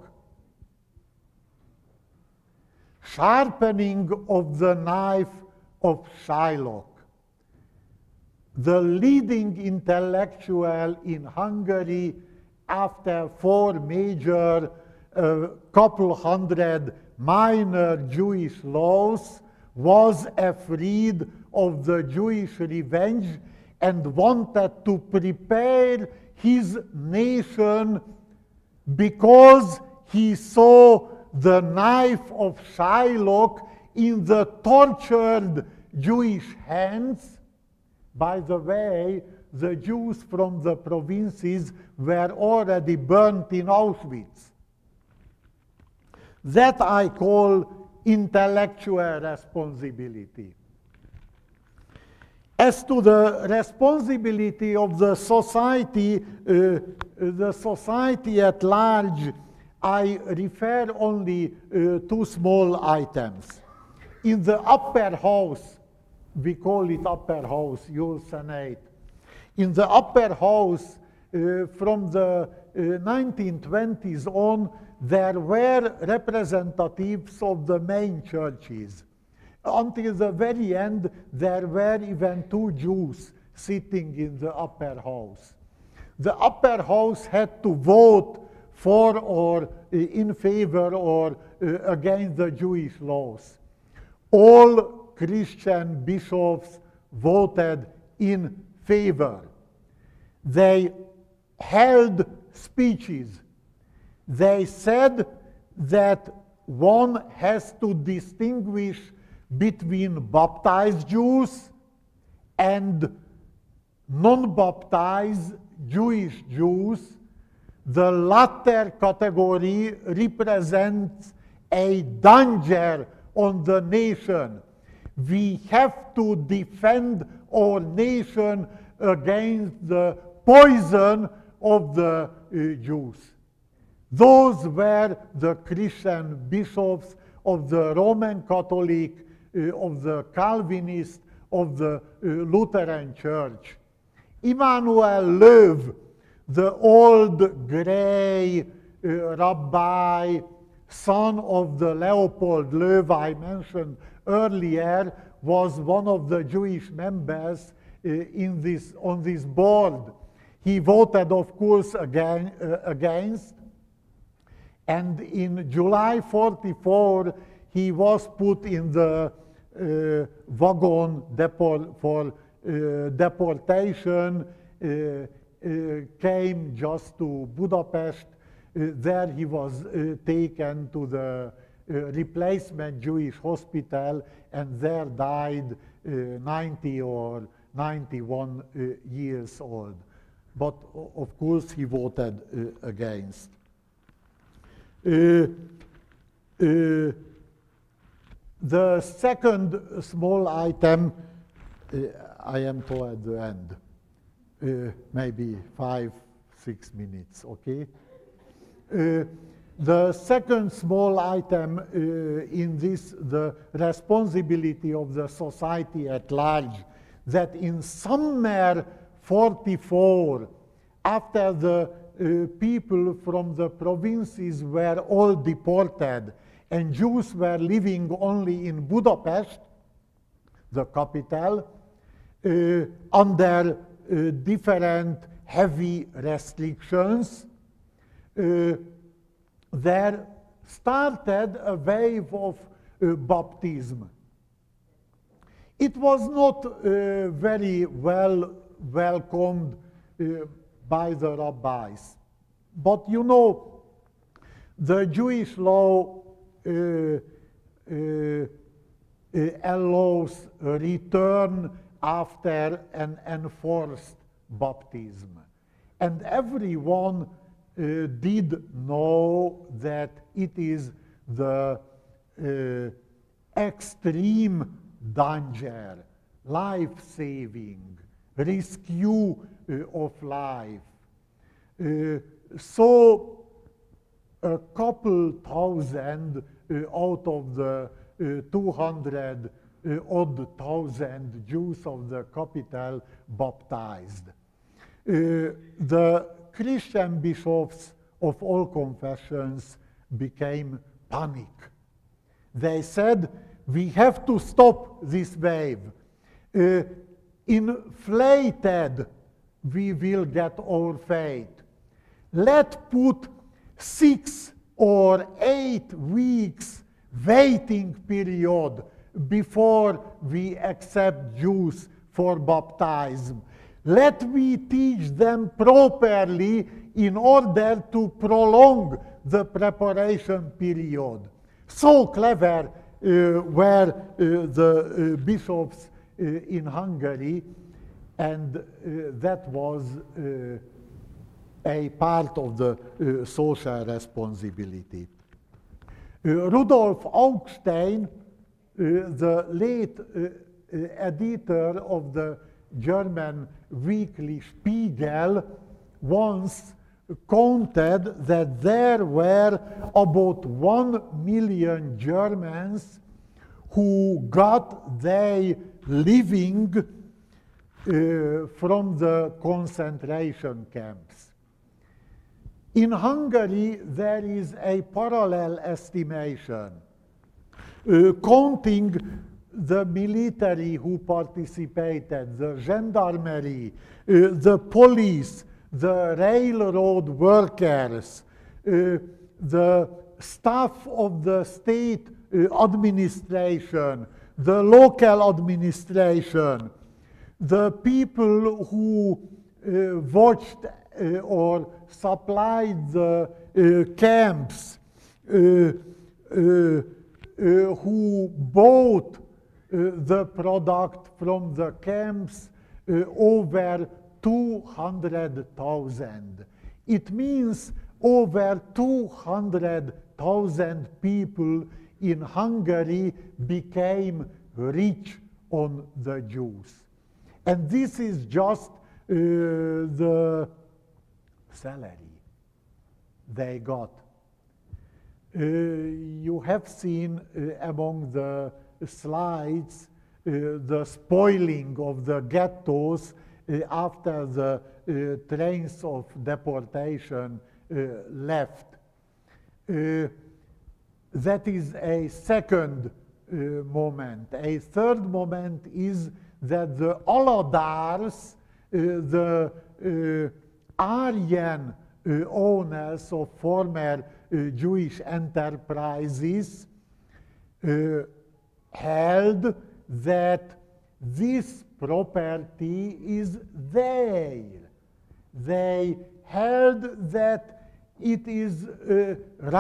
Sharpening of the knife of Shylock. The leading intellectual in Hungary, after four major, uh, couple hundred minor Jewish laws, was afraid of the Jewish revenge and wanted to prepare his nation because he saw the knife of Shylock in the tortured Jewish hands. By the way, the Jews from the provinces were already burnt in Auschwitz. That I call intellectual responsibility. As to the responsibility of the society, uh, the society at large, I refer only uh, two small items. In the upper house, we call it upper house, your Senate. In the upper house, uh, from the uh, nineteen twenties on, there were representatives of the main churches. Until the very end, there were even two Jews sitting in the upper house. The upper house had to vote for or uh, in favor or uh, against the Jewish laws. All Christian bishops voted in favor. They held speeches. They said that one has to distinguish between baptized Jews and non-baptized Jewish Jews. The latter category represents a danger on the nation. We have to defend our nation against the poison of the uh, Jews. Those were the Christian bishops of the Roman Catholic, uh, of the Calvinist, of the uh, Lutheran Church. Immanuel Löw, the old gray uh, rabbi, son of the Leopold Löw I mentioned earlier, was one of the Jewish members uh, in this, on this board. He voted, of course, again, uh, against. And in July forty-four, he was put in the uh, wagon depor for uh, deportation, uh, uh, came just to Budapest. Uh, there he was uh, taken to the uh, replacement Jewish hospital and there died uh, ninety or ninety-one uh, years old. But of course he voted uh, against. Uh, uh, the second small item, uh, I am toward the end, uh, maybe five, six minutes, okay? Uh, the second small item uh, in this, the responsibility of the society at large, that in summer forty-four, after the uh, people from the provinces were all deported and Jews were living only in Budapest, the capital, uh, under uh, different heavy restrictions, uh, there started a wave of uh, baptism. It was not uh, very well welcomed uh, by the rabbis. But you know, the Jewish law uh, uh, uh, uh, allows a return after an enforced baptism. And everyone uh, did know that it is the uh, extreme danger, life-saving, rescue uh, of life. Uh, so a couple thousand uh, out of the uh, two hundred uh, odd thousand Jews of the capital baptized. Uh, the Christian bishops of all confessions became panic. They said, we have to stop this wave. Uh, inflated, we will get our faith. Let's put six or eight weeks waiting period before we accept Jews for baptism. Let me teach them properly in order to prolong the preparation period. So clever uh, were uh, the uh, bishops uh, in Hungary, and uh, that was uh, a part of the uh, social responsibility. Uh, Rudolf Augstein, uh, the late uh, uh, editor of the German weekly Spiegel, once counted that there were about one million Germans who got their living uh, from the concentration camps. In Hungary, there is a parallel estimation, uh, counting the military who participated, the gendarmerie, uh, the police, the railroad workers, uh, the staff of the state uh, administration, the local administration, the people who uh, watched uh, or supplied the uh, camps, uh, uh, uh, who bought uh, the product from the camps, uh, over two hundred thousand. It means over two hundred thousand people in Hungary became rich on the Jews. And this is just uh, the salary they got. Uh, you have seen uh, among the slides uh, the spoiling of the ghettos uh, after the uh, trains of deportation uh, left. Uh, that is a second uh, moment. A third moment is that the Aladars, uh, the uh, Aryan uh, owners of former uh, Jewish enterprises, uh, held that this property is theirs. They held that it is uh,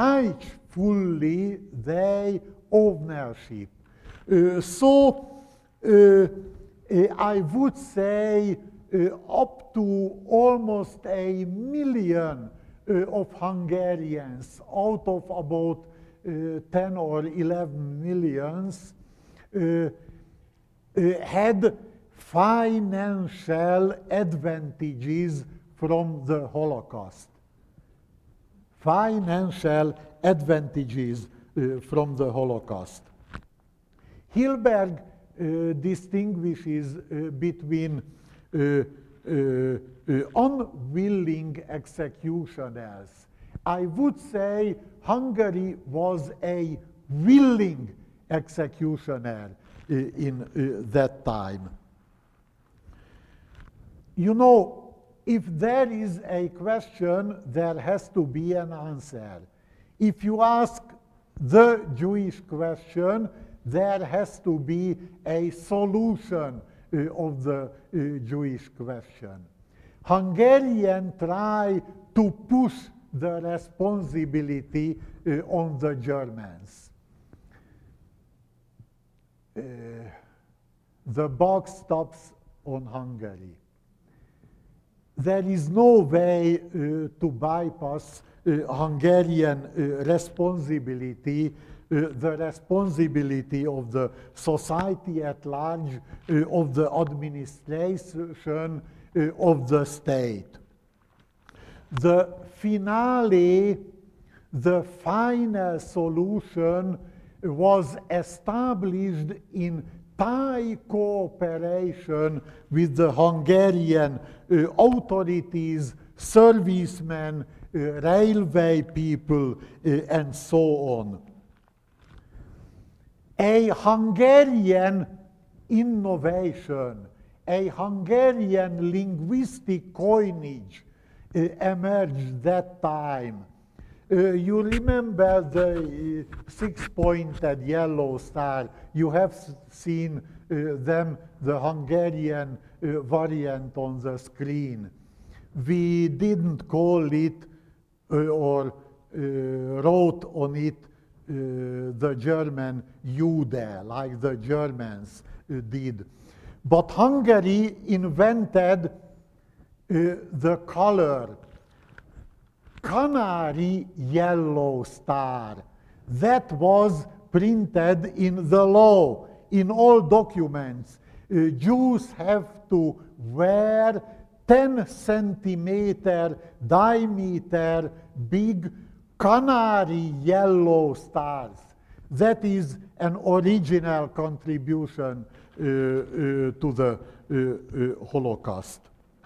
rightfully their ownership. Uh, so uh, uh, I would say uh, up to almost a million uh, of Hungarians out of about uh, ten or eleven millions uh, uh, had financial advantages from the Holocaust. Financial advantages uh, from the Holocaust. Hilberg uh, distinguishes uh, between uh, uh, uh, unwilling executioners. I would say Hungary was a willing executioner uh, in uh, that time. You know, if there is a question, there has to be an answer. If you ask the Jewish question, there has to be a solution uh, of the uh, Jewish question. Hungarians try to push the responsibility uh, on the Germans. the buck stops on Hungary. There is no way uh, to bypass uh, Hungarian uh, responsibility, uh, the responsibility of the society at large, uh, of the administration, uh, of the state. The finale, the final solution was established in tight cooperation with the Hungarian uh, authorities, servicemen, uh, railway people, uh, and so on. A Hungarian innovation, a Hungarian linguistic coinage uh, emerged that time. Uh, you remember the uh, six-pointed yellow star. You have seen uh, them, the Hungarian uh, variant on the screen. We didn't call it uh, or uh, wrote on it uh, the German Jude, like the Germans uh, did. But Hungary invented uh, the color canary yellow star. That was printed in the law, in all documents. Uh, Jews have to wear ten centimeter diameter big canary yellow stars. That is an original contribution uh, uh, to the uh, uh, Holocaust.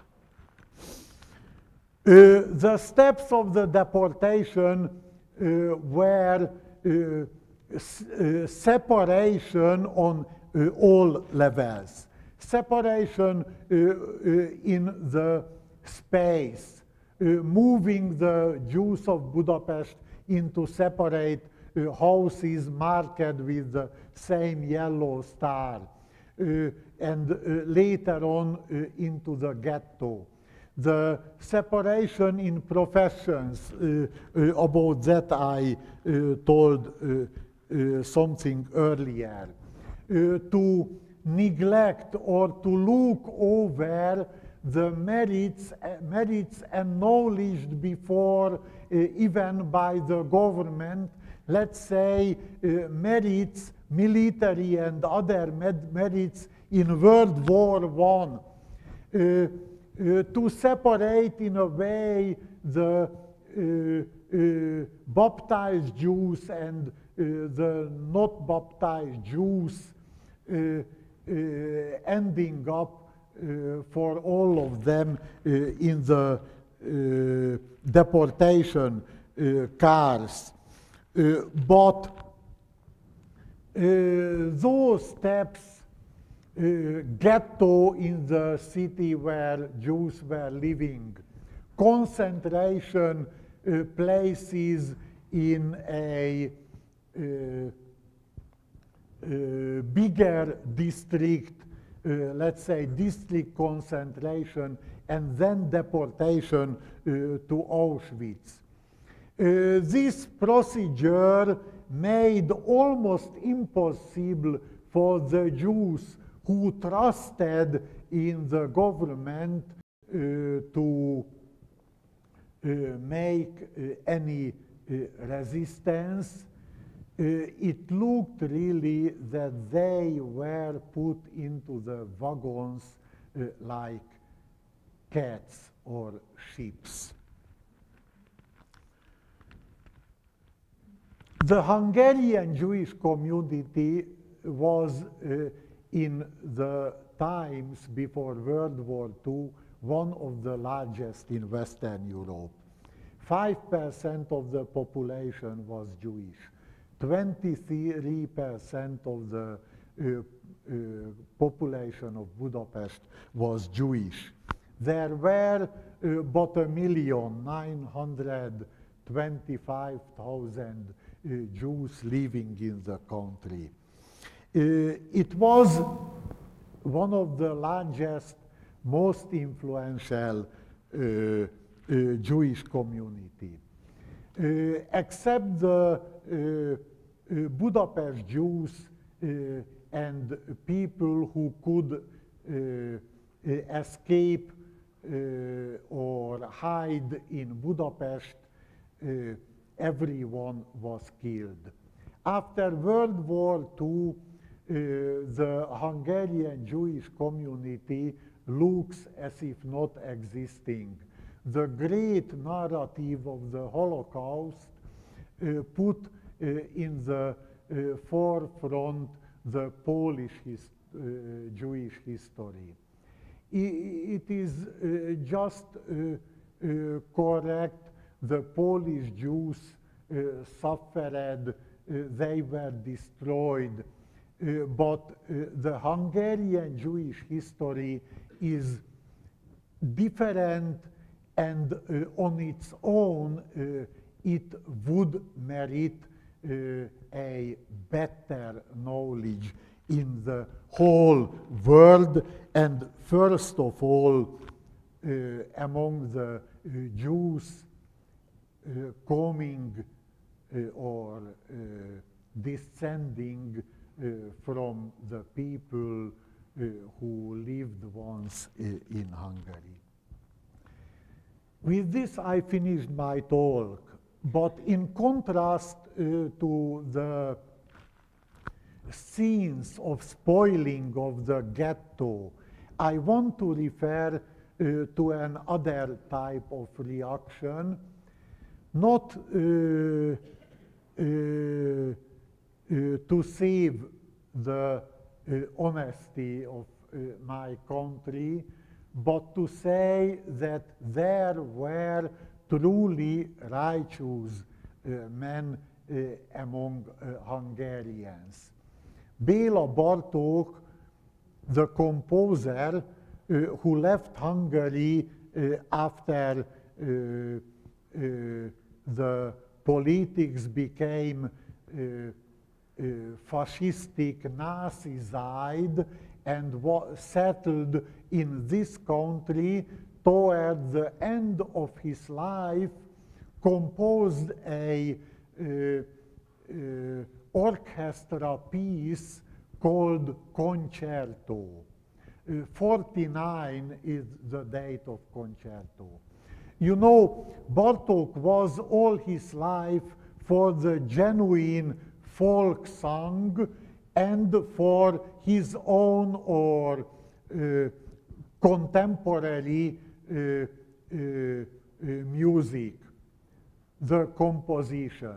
Uh, the steps of the deportation uh, were uh, uh, separation on uh, all levels. Separation uh, uh, in the space, uh, moving the Jews of Budapest into separate uh, houses marked with the same yellow star, uh, and uh, later on uh, into the ghetto. The separation in professions, uh, uh, about that I uh, told uh, uh, something earlier. Uh, to neglect or to look over the merits, uh, merits acknowledged before uh, even by the government, let's say uh, merits, military and other merits in World War One. Uh, Uh, to separate in a way the uh, uh, baptized Jews and uh, the not baptized Jews, uh, uh, ending up uh, for all of them uh, in the uh, deportation uh, cars. Uh, but uh, those steps, Uh, ghetto in the city where Jews were living, concentration uh, places in a uh, uh, bigger district, uh, let's say district concentration, and then deportation uh, to Auschwitz. Uh, this procedure made almost impossible for the Jews who trusted in the government uh, to uh, make uh, any uh, resistance. Uh, it looked really that they were put into the wagons uh, like cats or sheep. The Hungarian Jewish community was uh, in the times before World War Two, one of the largest in Western Europe. five percent of the population was Jewish. twenty-three percent of the uh, uh, population of Budapest was Jewish. There were uh, about a million, nine hundred twenty-five thousand uh, Jews living in the country. Uh, it was one of the largest, most influential uh, uh, Jewish community. Uh, except the uh, uh, Budapest Jews uh, and people who could uh, escape uh, or hide in Budapest, uh, everyone was killed. After World War Two, uh, the Hungarian Jewish community looks as if not existing. The great narrative of the Holocaust uh, put uh, in the uh, forefront the Polish his, uh, Jewish history. I, it is uh, just uh, uh, correct. The Polish Jews uh, suffered, uh, they were destroyed, uh, but uh, the Hungarian Jewish history is different, and uh, on its own uh, it would merit uh, a better knowledge in the whole world, and first of all uh, among the uh, Jews uh, coming uh, or uh, descending uh, from the people uh, who lived once uh, in Hungary. With this I finished my talk, but in contrast uh, to the scenes of spoiling of the ghetto, I want to refer uh, to another type of reaction, not uh, uh, uh, to save the uh, honesty of uh, my country, but to say that there were truly righteous uh, men uh, among uh, Hungarians. Béla Bartók, the composer uh, who left Hungary uh, after uh, uh, the politics became uh, uh, fascistic Nazicide and settled in this country toward the end of his life, composed a uh, uh, orchestra piece called Concerto. Uh, forty-nine is the date of Concerto. You know, Bartók was all his life for the genuine folk song and for his own or uh, contemporary uh, uh, uh, music, the composition.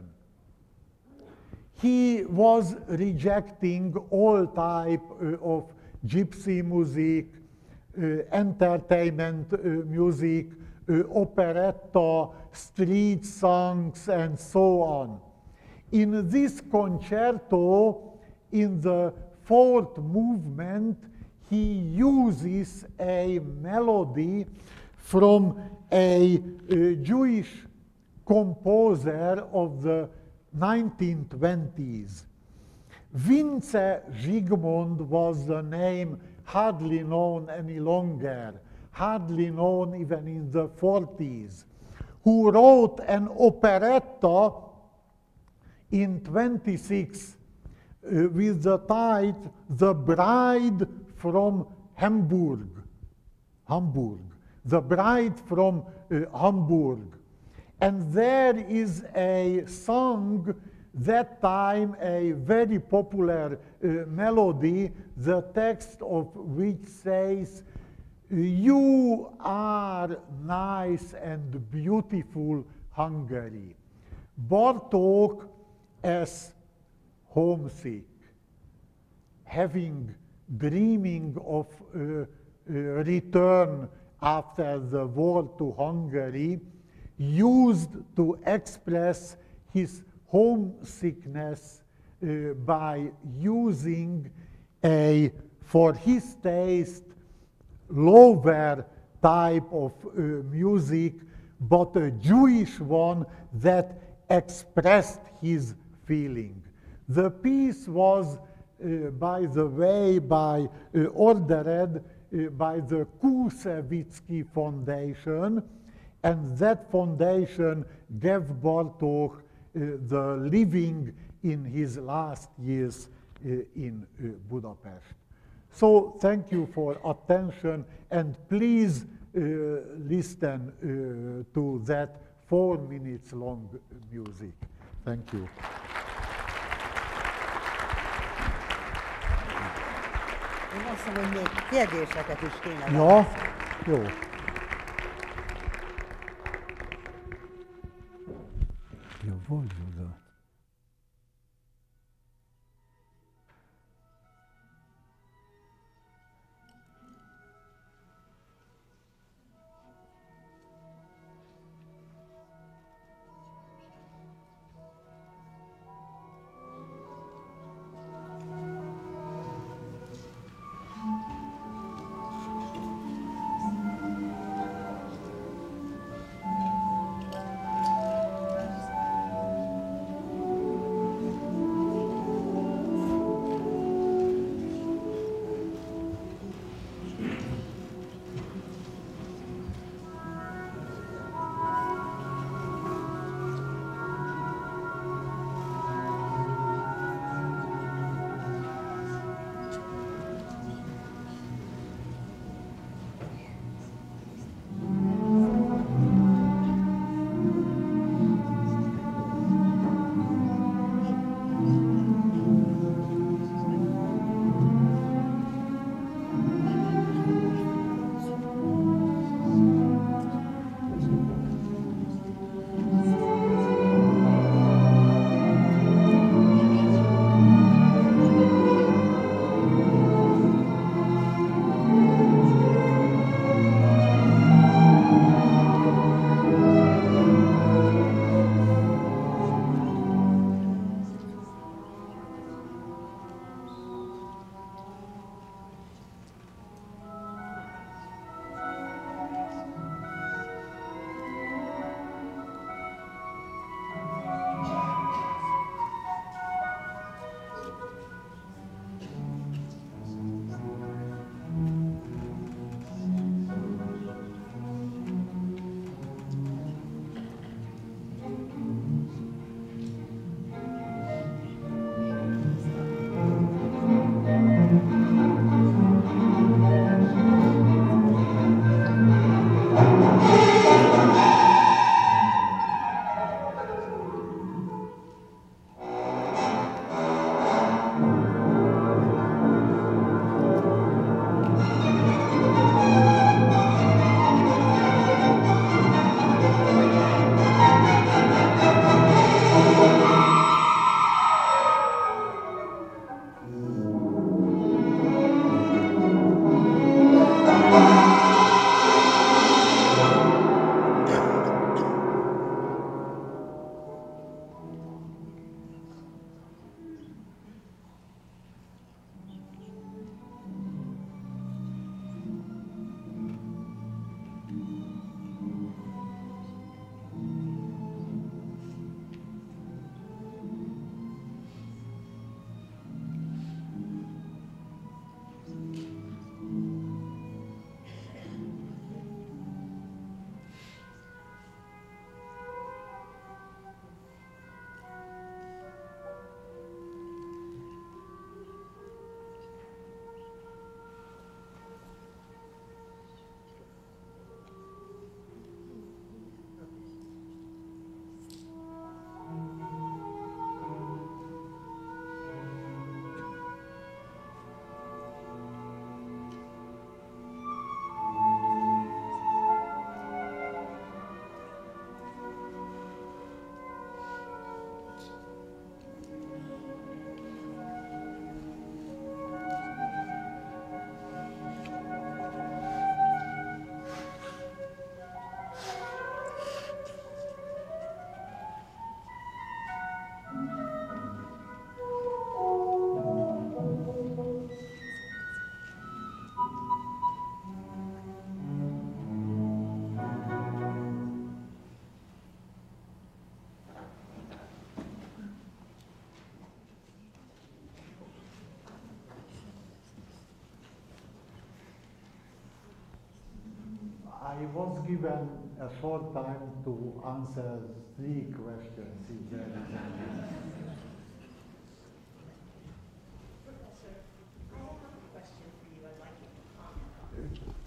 He was rejecting all type uh, of gypsy music, uh, entertainment uh, music, uh, operetta, street songs, and so on. In this concerto, in the fourth movement, he uses a melody from a uh, Jewish composer of the nineteen twenties. Vince Zsigmond was the name hardly known any longer, hardly known even in the forties, who wrote an operetta in twenty-six uh, with the title The Bride from Hamburg. Hamburg. The Bride from uh, Hamburg. And there is a song, that time a very popular uh, melody, the text of which says, "You are nice and beautiful Hungary." Bartók, as homesick, having, dreaming of uh, uh, return after the war to Hungary, used to express his homesickness uh, by using a, for his taste, lower type of uh, music, but a Jewish one that expressed his feeling. The piece was, uh, by the way, by uh, ordered uh, by the Kusevitsky Foundation, and that foundation gave Bartók uh, the living in his last years in uh, Budapest. So thank you for attention, and please uh, listen uh, to that four minutes long music. Thank you. Én azt mondom, hogy még kérdéseket is kéne. Ja, jó. Ja, vagy oda. I was given a short time to answer three questions, if there is any.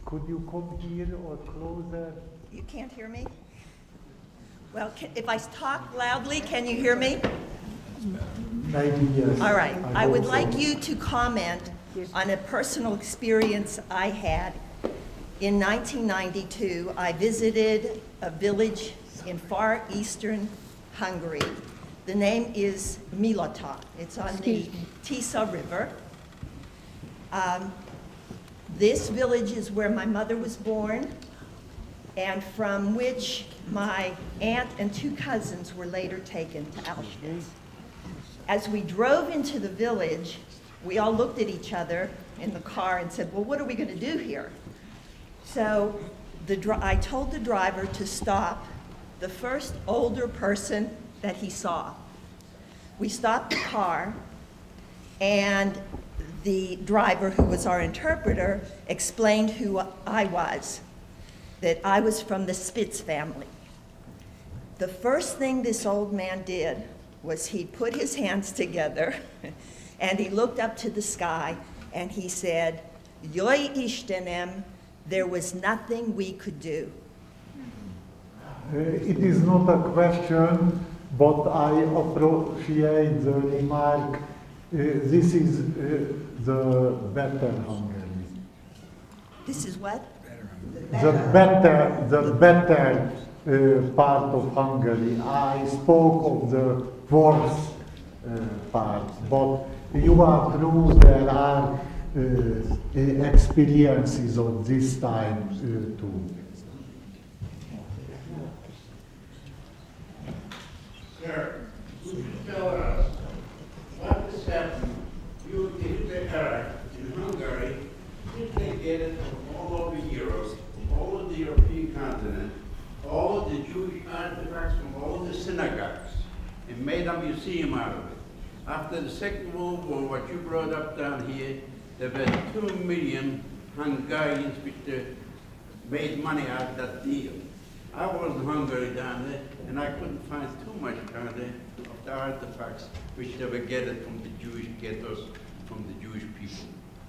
Could you come here or closer? You can't hear me? Well, can, if I talk loudly, can you hear me? Maybe yes. All right. I, I would hope like so. you to comment on a personal experience I had. In nineteen ninety-two, I visited a village in far eastern Hungary. The name is Milota. It's on the Tisza River. Um, this village is where my mother was born, and from which my aunt and two cousins were later taken to Auschwitz. As we drove into the village, we all looked at each other in the car and said, well, what are we going to do here? So the dri- I told the driver to stop the first older person that he saw. We stopped the car, and the driver, who was our interpreter, explained who I was, that I was from the Spitz family. The first thing this old man did was he put his hands together and he looked up to the sky and he said, Joj Istenem, there was nothing we could do. Uh, it is not a question, but I appreciate the remark. Uh, this is uh, the better Hungary. This is what? The better, the better uh, part of Hungary. I spoke of the worst uh, part, but you are true, there are uh, experiences of this time uh, too. Sir, would you tell us what has happened? You did the era in Hungary. Did they get it from all over Europe, all of the European continent, all of the Jewish artifacts from all of the synagogues, and made a museum out of it? After the Second World War, what you brought up down here, there were two million Hungarians which uh, made money out of that deal. I was in Hungary down there, and I couldn't find too much down there of the artifacts which they were gathered from the Jewish ghettos, from the Jewish people.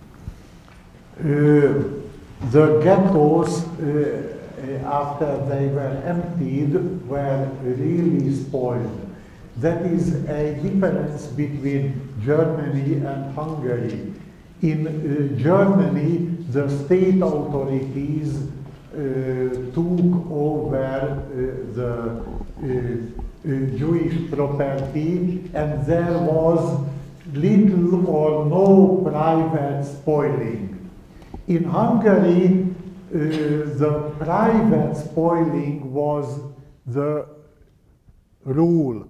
Uh, the ghettos, uh, after they were emptied, were really spoiled. That is a difference between Germany and Hungary. In uh, Germany, the state authorities uh, took over uh, the uh, uh, Jewish property, and there was little or no private spoiling. In Hungary, uh, the private spoiling was the rule.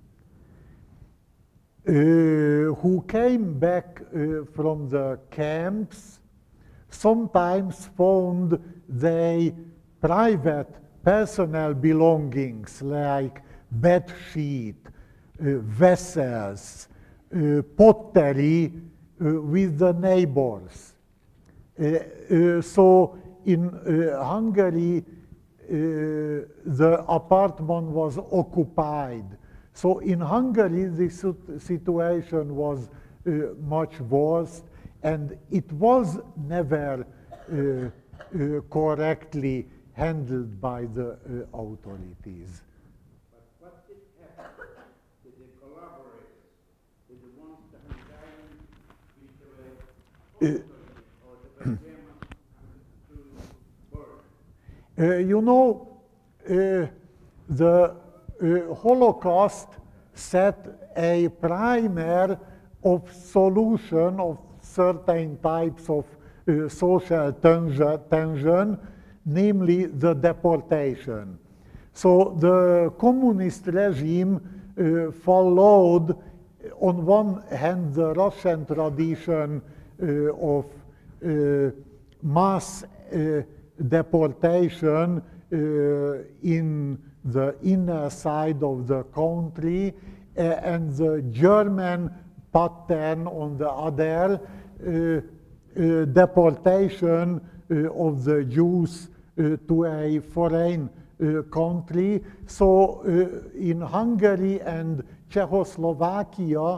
Uh, who came back uh, from the camps sometimes found their private personal belongings like bed sheet, uh, vessels, uh, pottery uh, with the neighbors. Uh, uh, so in uh, Hungary, uh, the apartment was occupied. So in Hungary, the situation was uh, much worse, and it was never uh, uh, correctly handled by the uh, authorities. But what did happen? Did they collaborate? Did the ones, the Hungarians, which were uh, or the Germans to burn? Uh, you know, uh, the uh, Holocaust set a primer of solution of certain types of uh, social tension, tension, namely the deportation. So the communist regime uh, followed, on one hand, the Russian tradition uh, of uh, mass uh, deportation uh, in the inner side of the country, uh, and the German pattern on the other, uh, uh, deportation uh, of the Jews uh, to a foreign uh, country. So uh, in Hungary and Czechoslovakia, uh,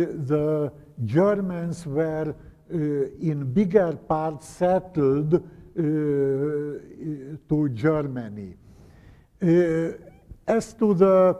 the Germans were uh, in bigger part settled uh, to Germany. Uh, as to the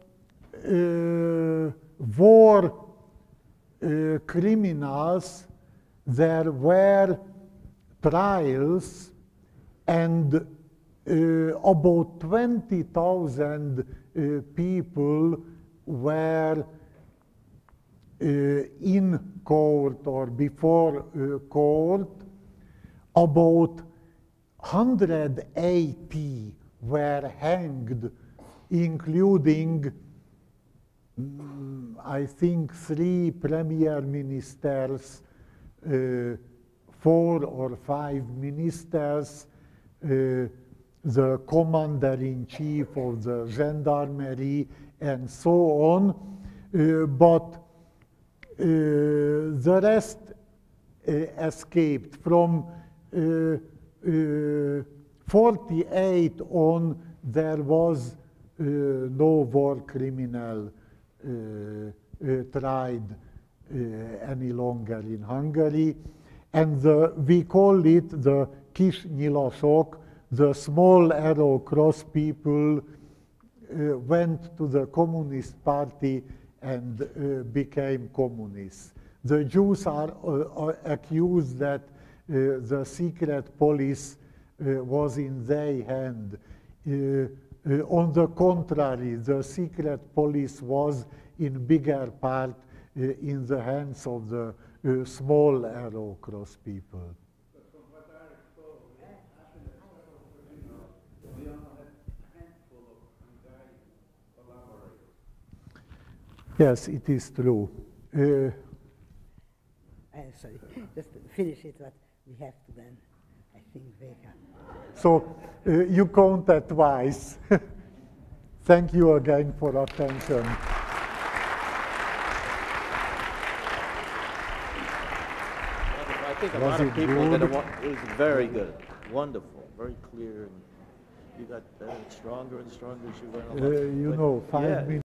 uh, war uh, criminals, there were trials, and uh, about twenty thousand uh, people were uh, in court or before uh, court. About one hundred eighty were hanged, including, mm, I think, three premier ministers, uh, four or five ministers, uh, the commander-in-chief of the gendarmerie, and so on. Uh, but uh, the rest uh, escaped. From uh, uh, forty-eight on, there was uh, no war criminal uh, uh, tried uh, any longer in Hungary. And the, we call it the kis nyilasok, the small arrow cross people uh, went to the Communist Party and uh, became communists. The Jews are, uh, are accused that uh, the secret police uh, was in their hand. Uh, uh, on the contrary, the secret police was in bigger part uh, in the hands of the uh, small arrow cross people. Yes, it is true. Uh, Uh, sorry, just finish it, but we have to then, I think, wake up. So uh, you counted twice. Thank you again for attention. I think a Was lot of it people are good? gonna want, it was very good, wonderful, very clear, and you got uh, stronger and stronger as you went Uh, along. you But, know, five yeah, minutes.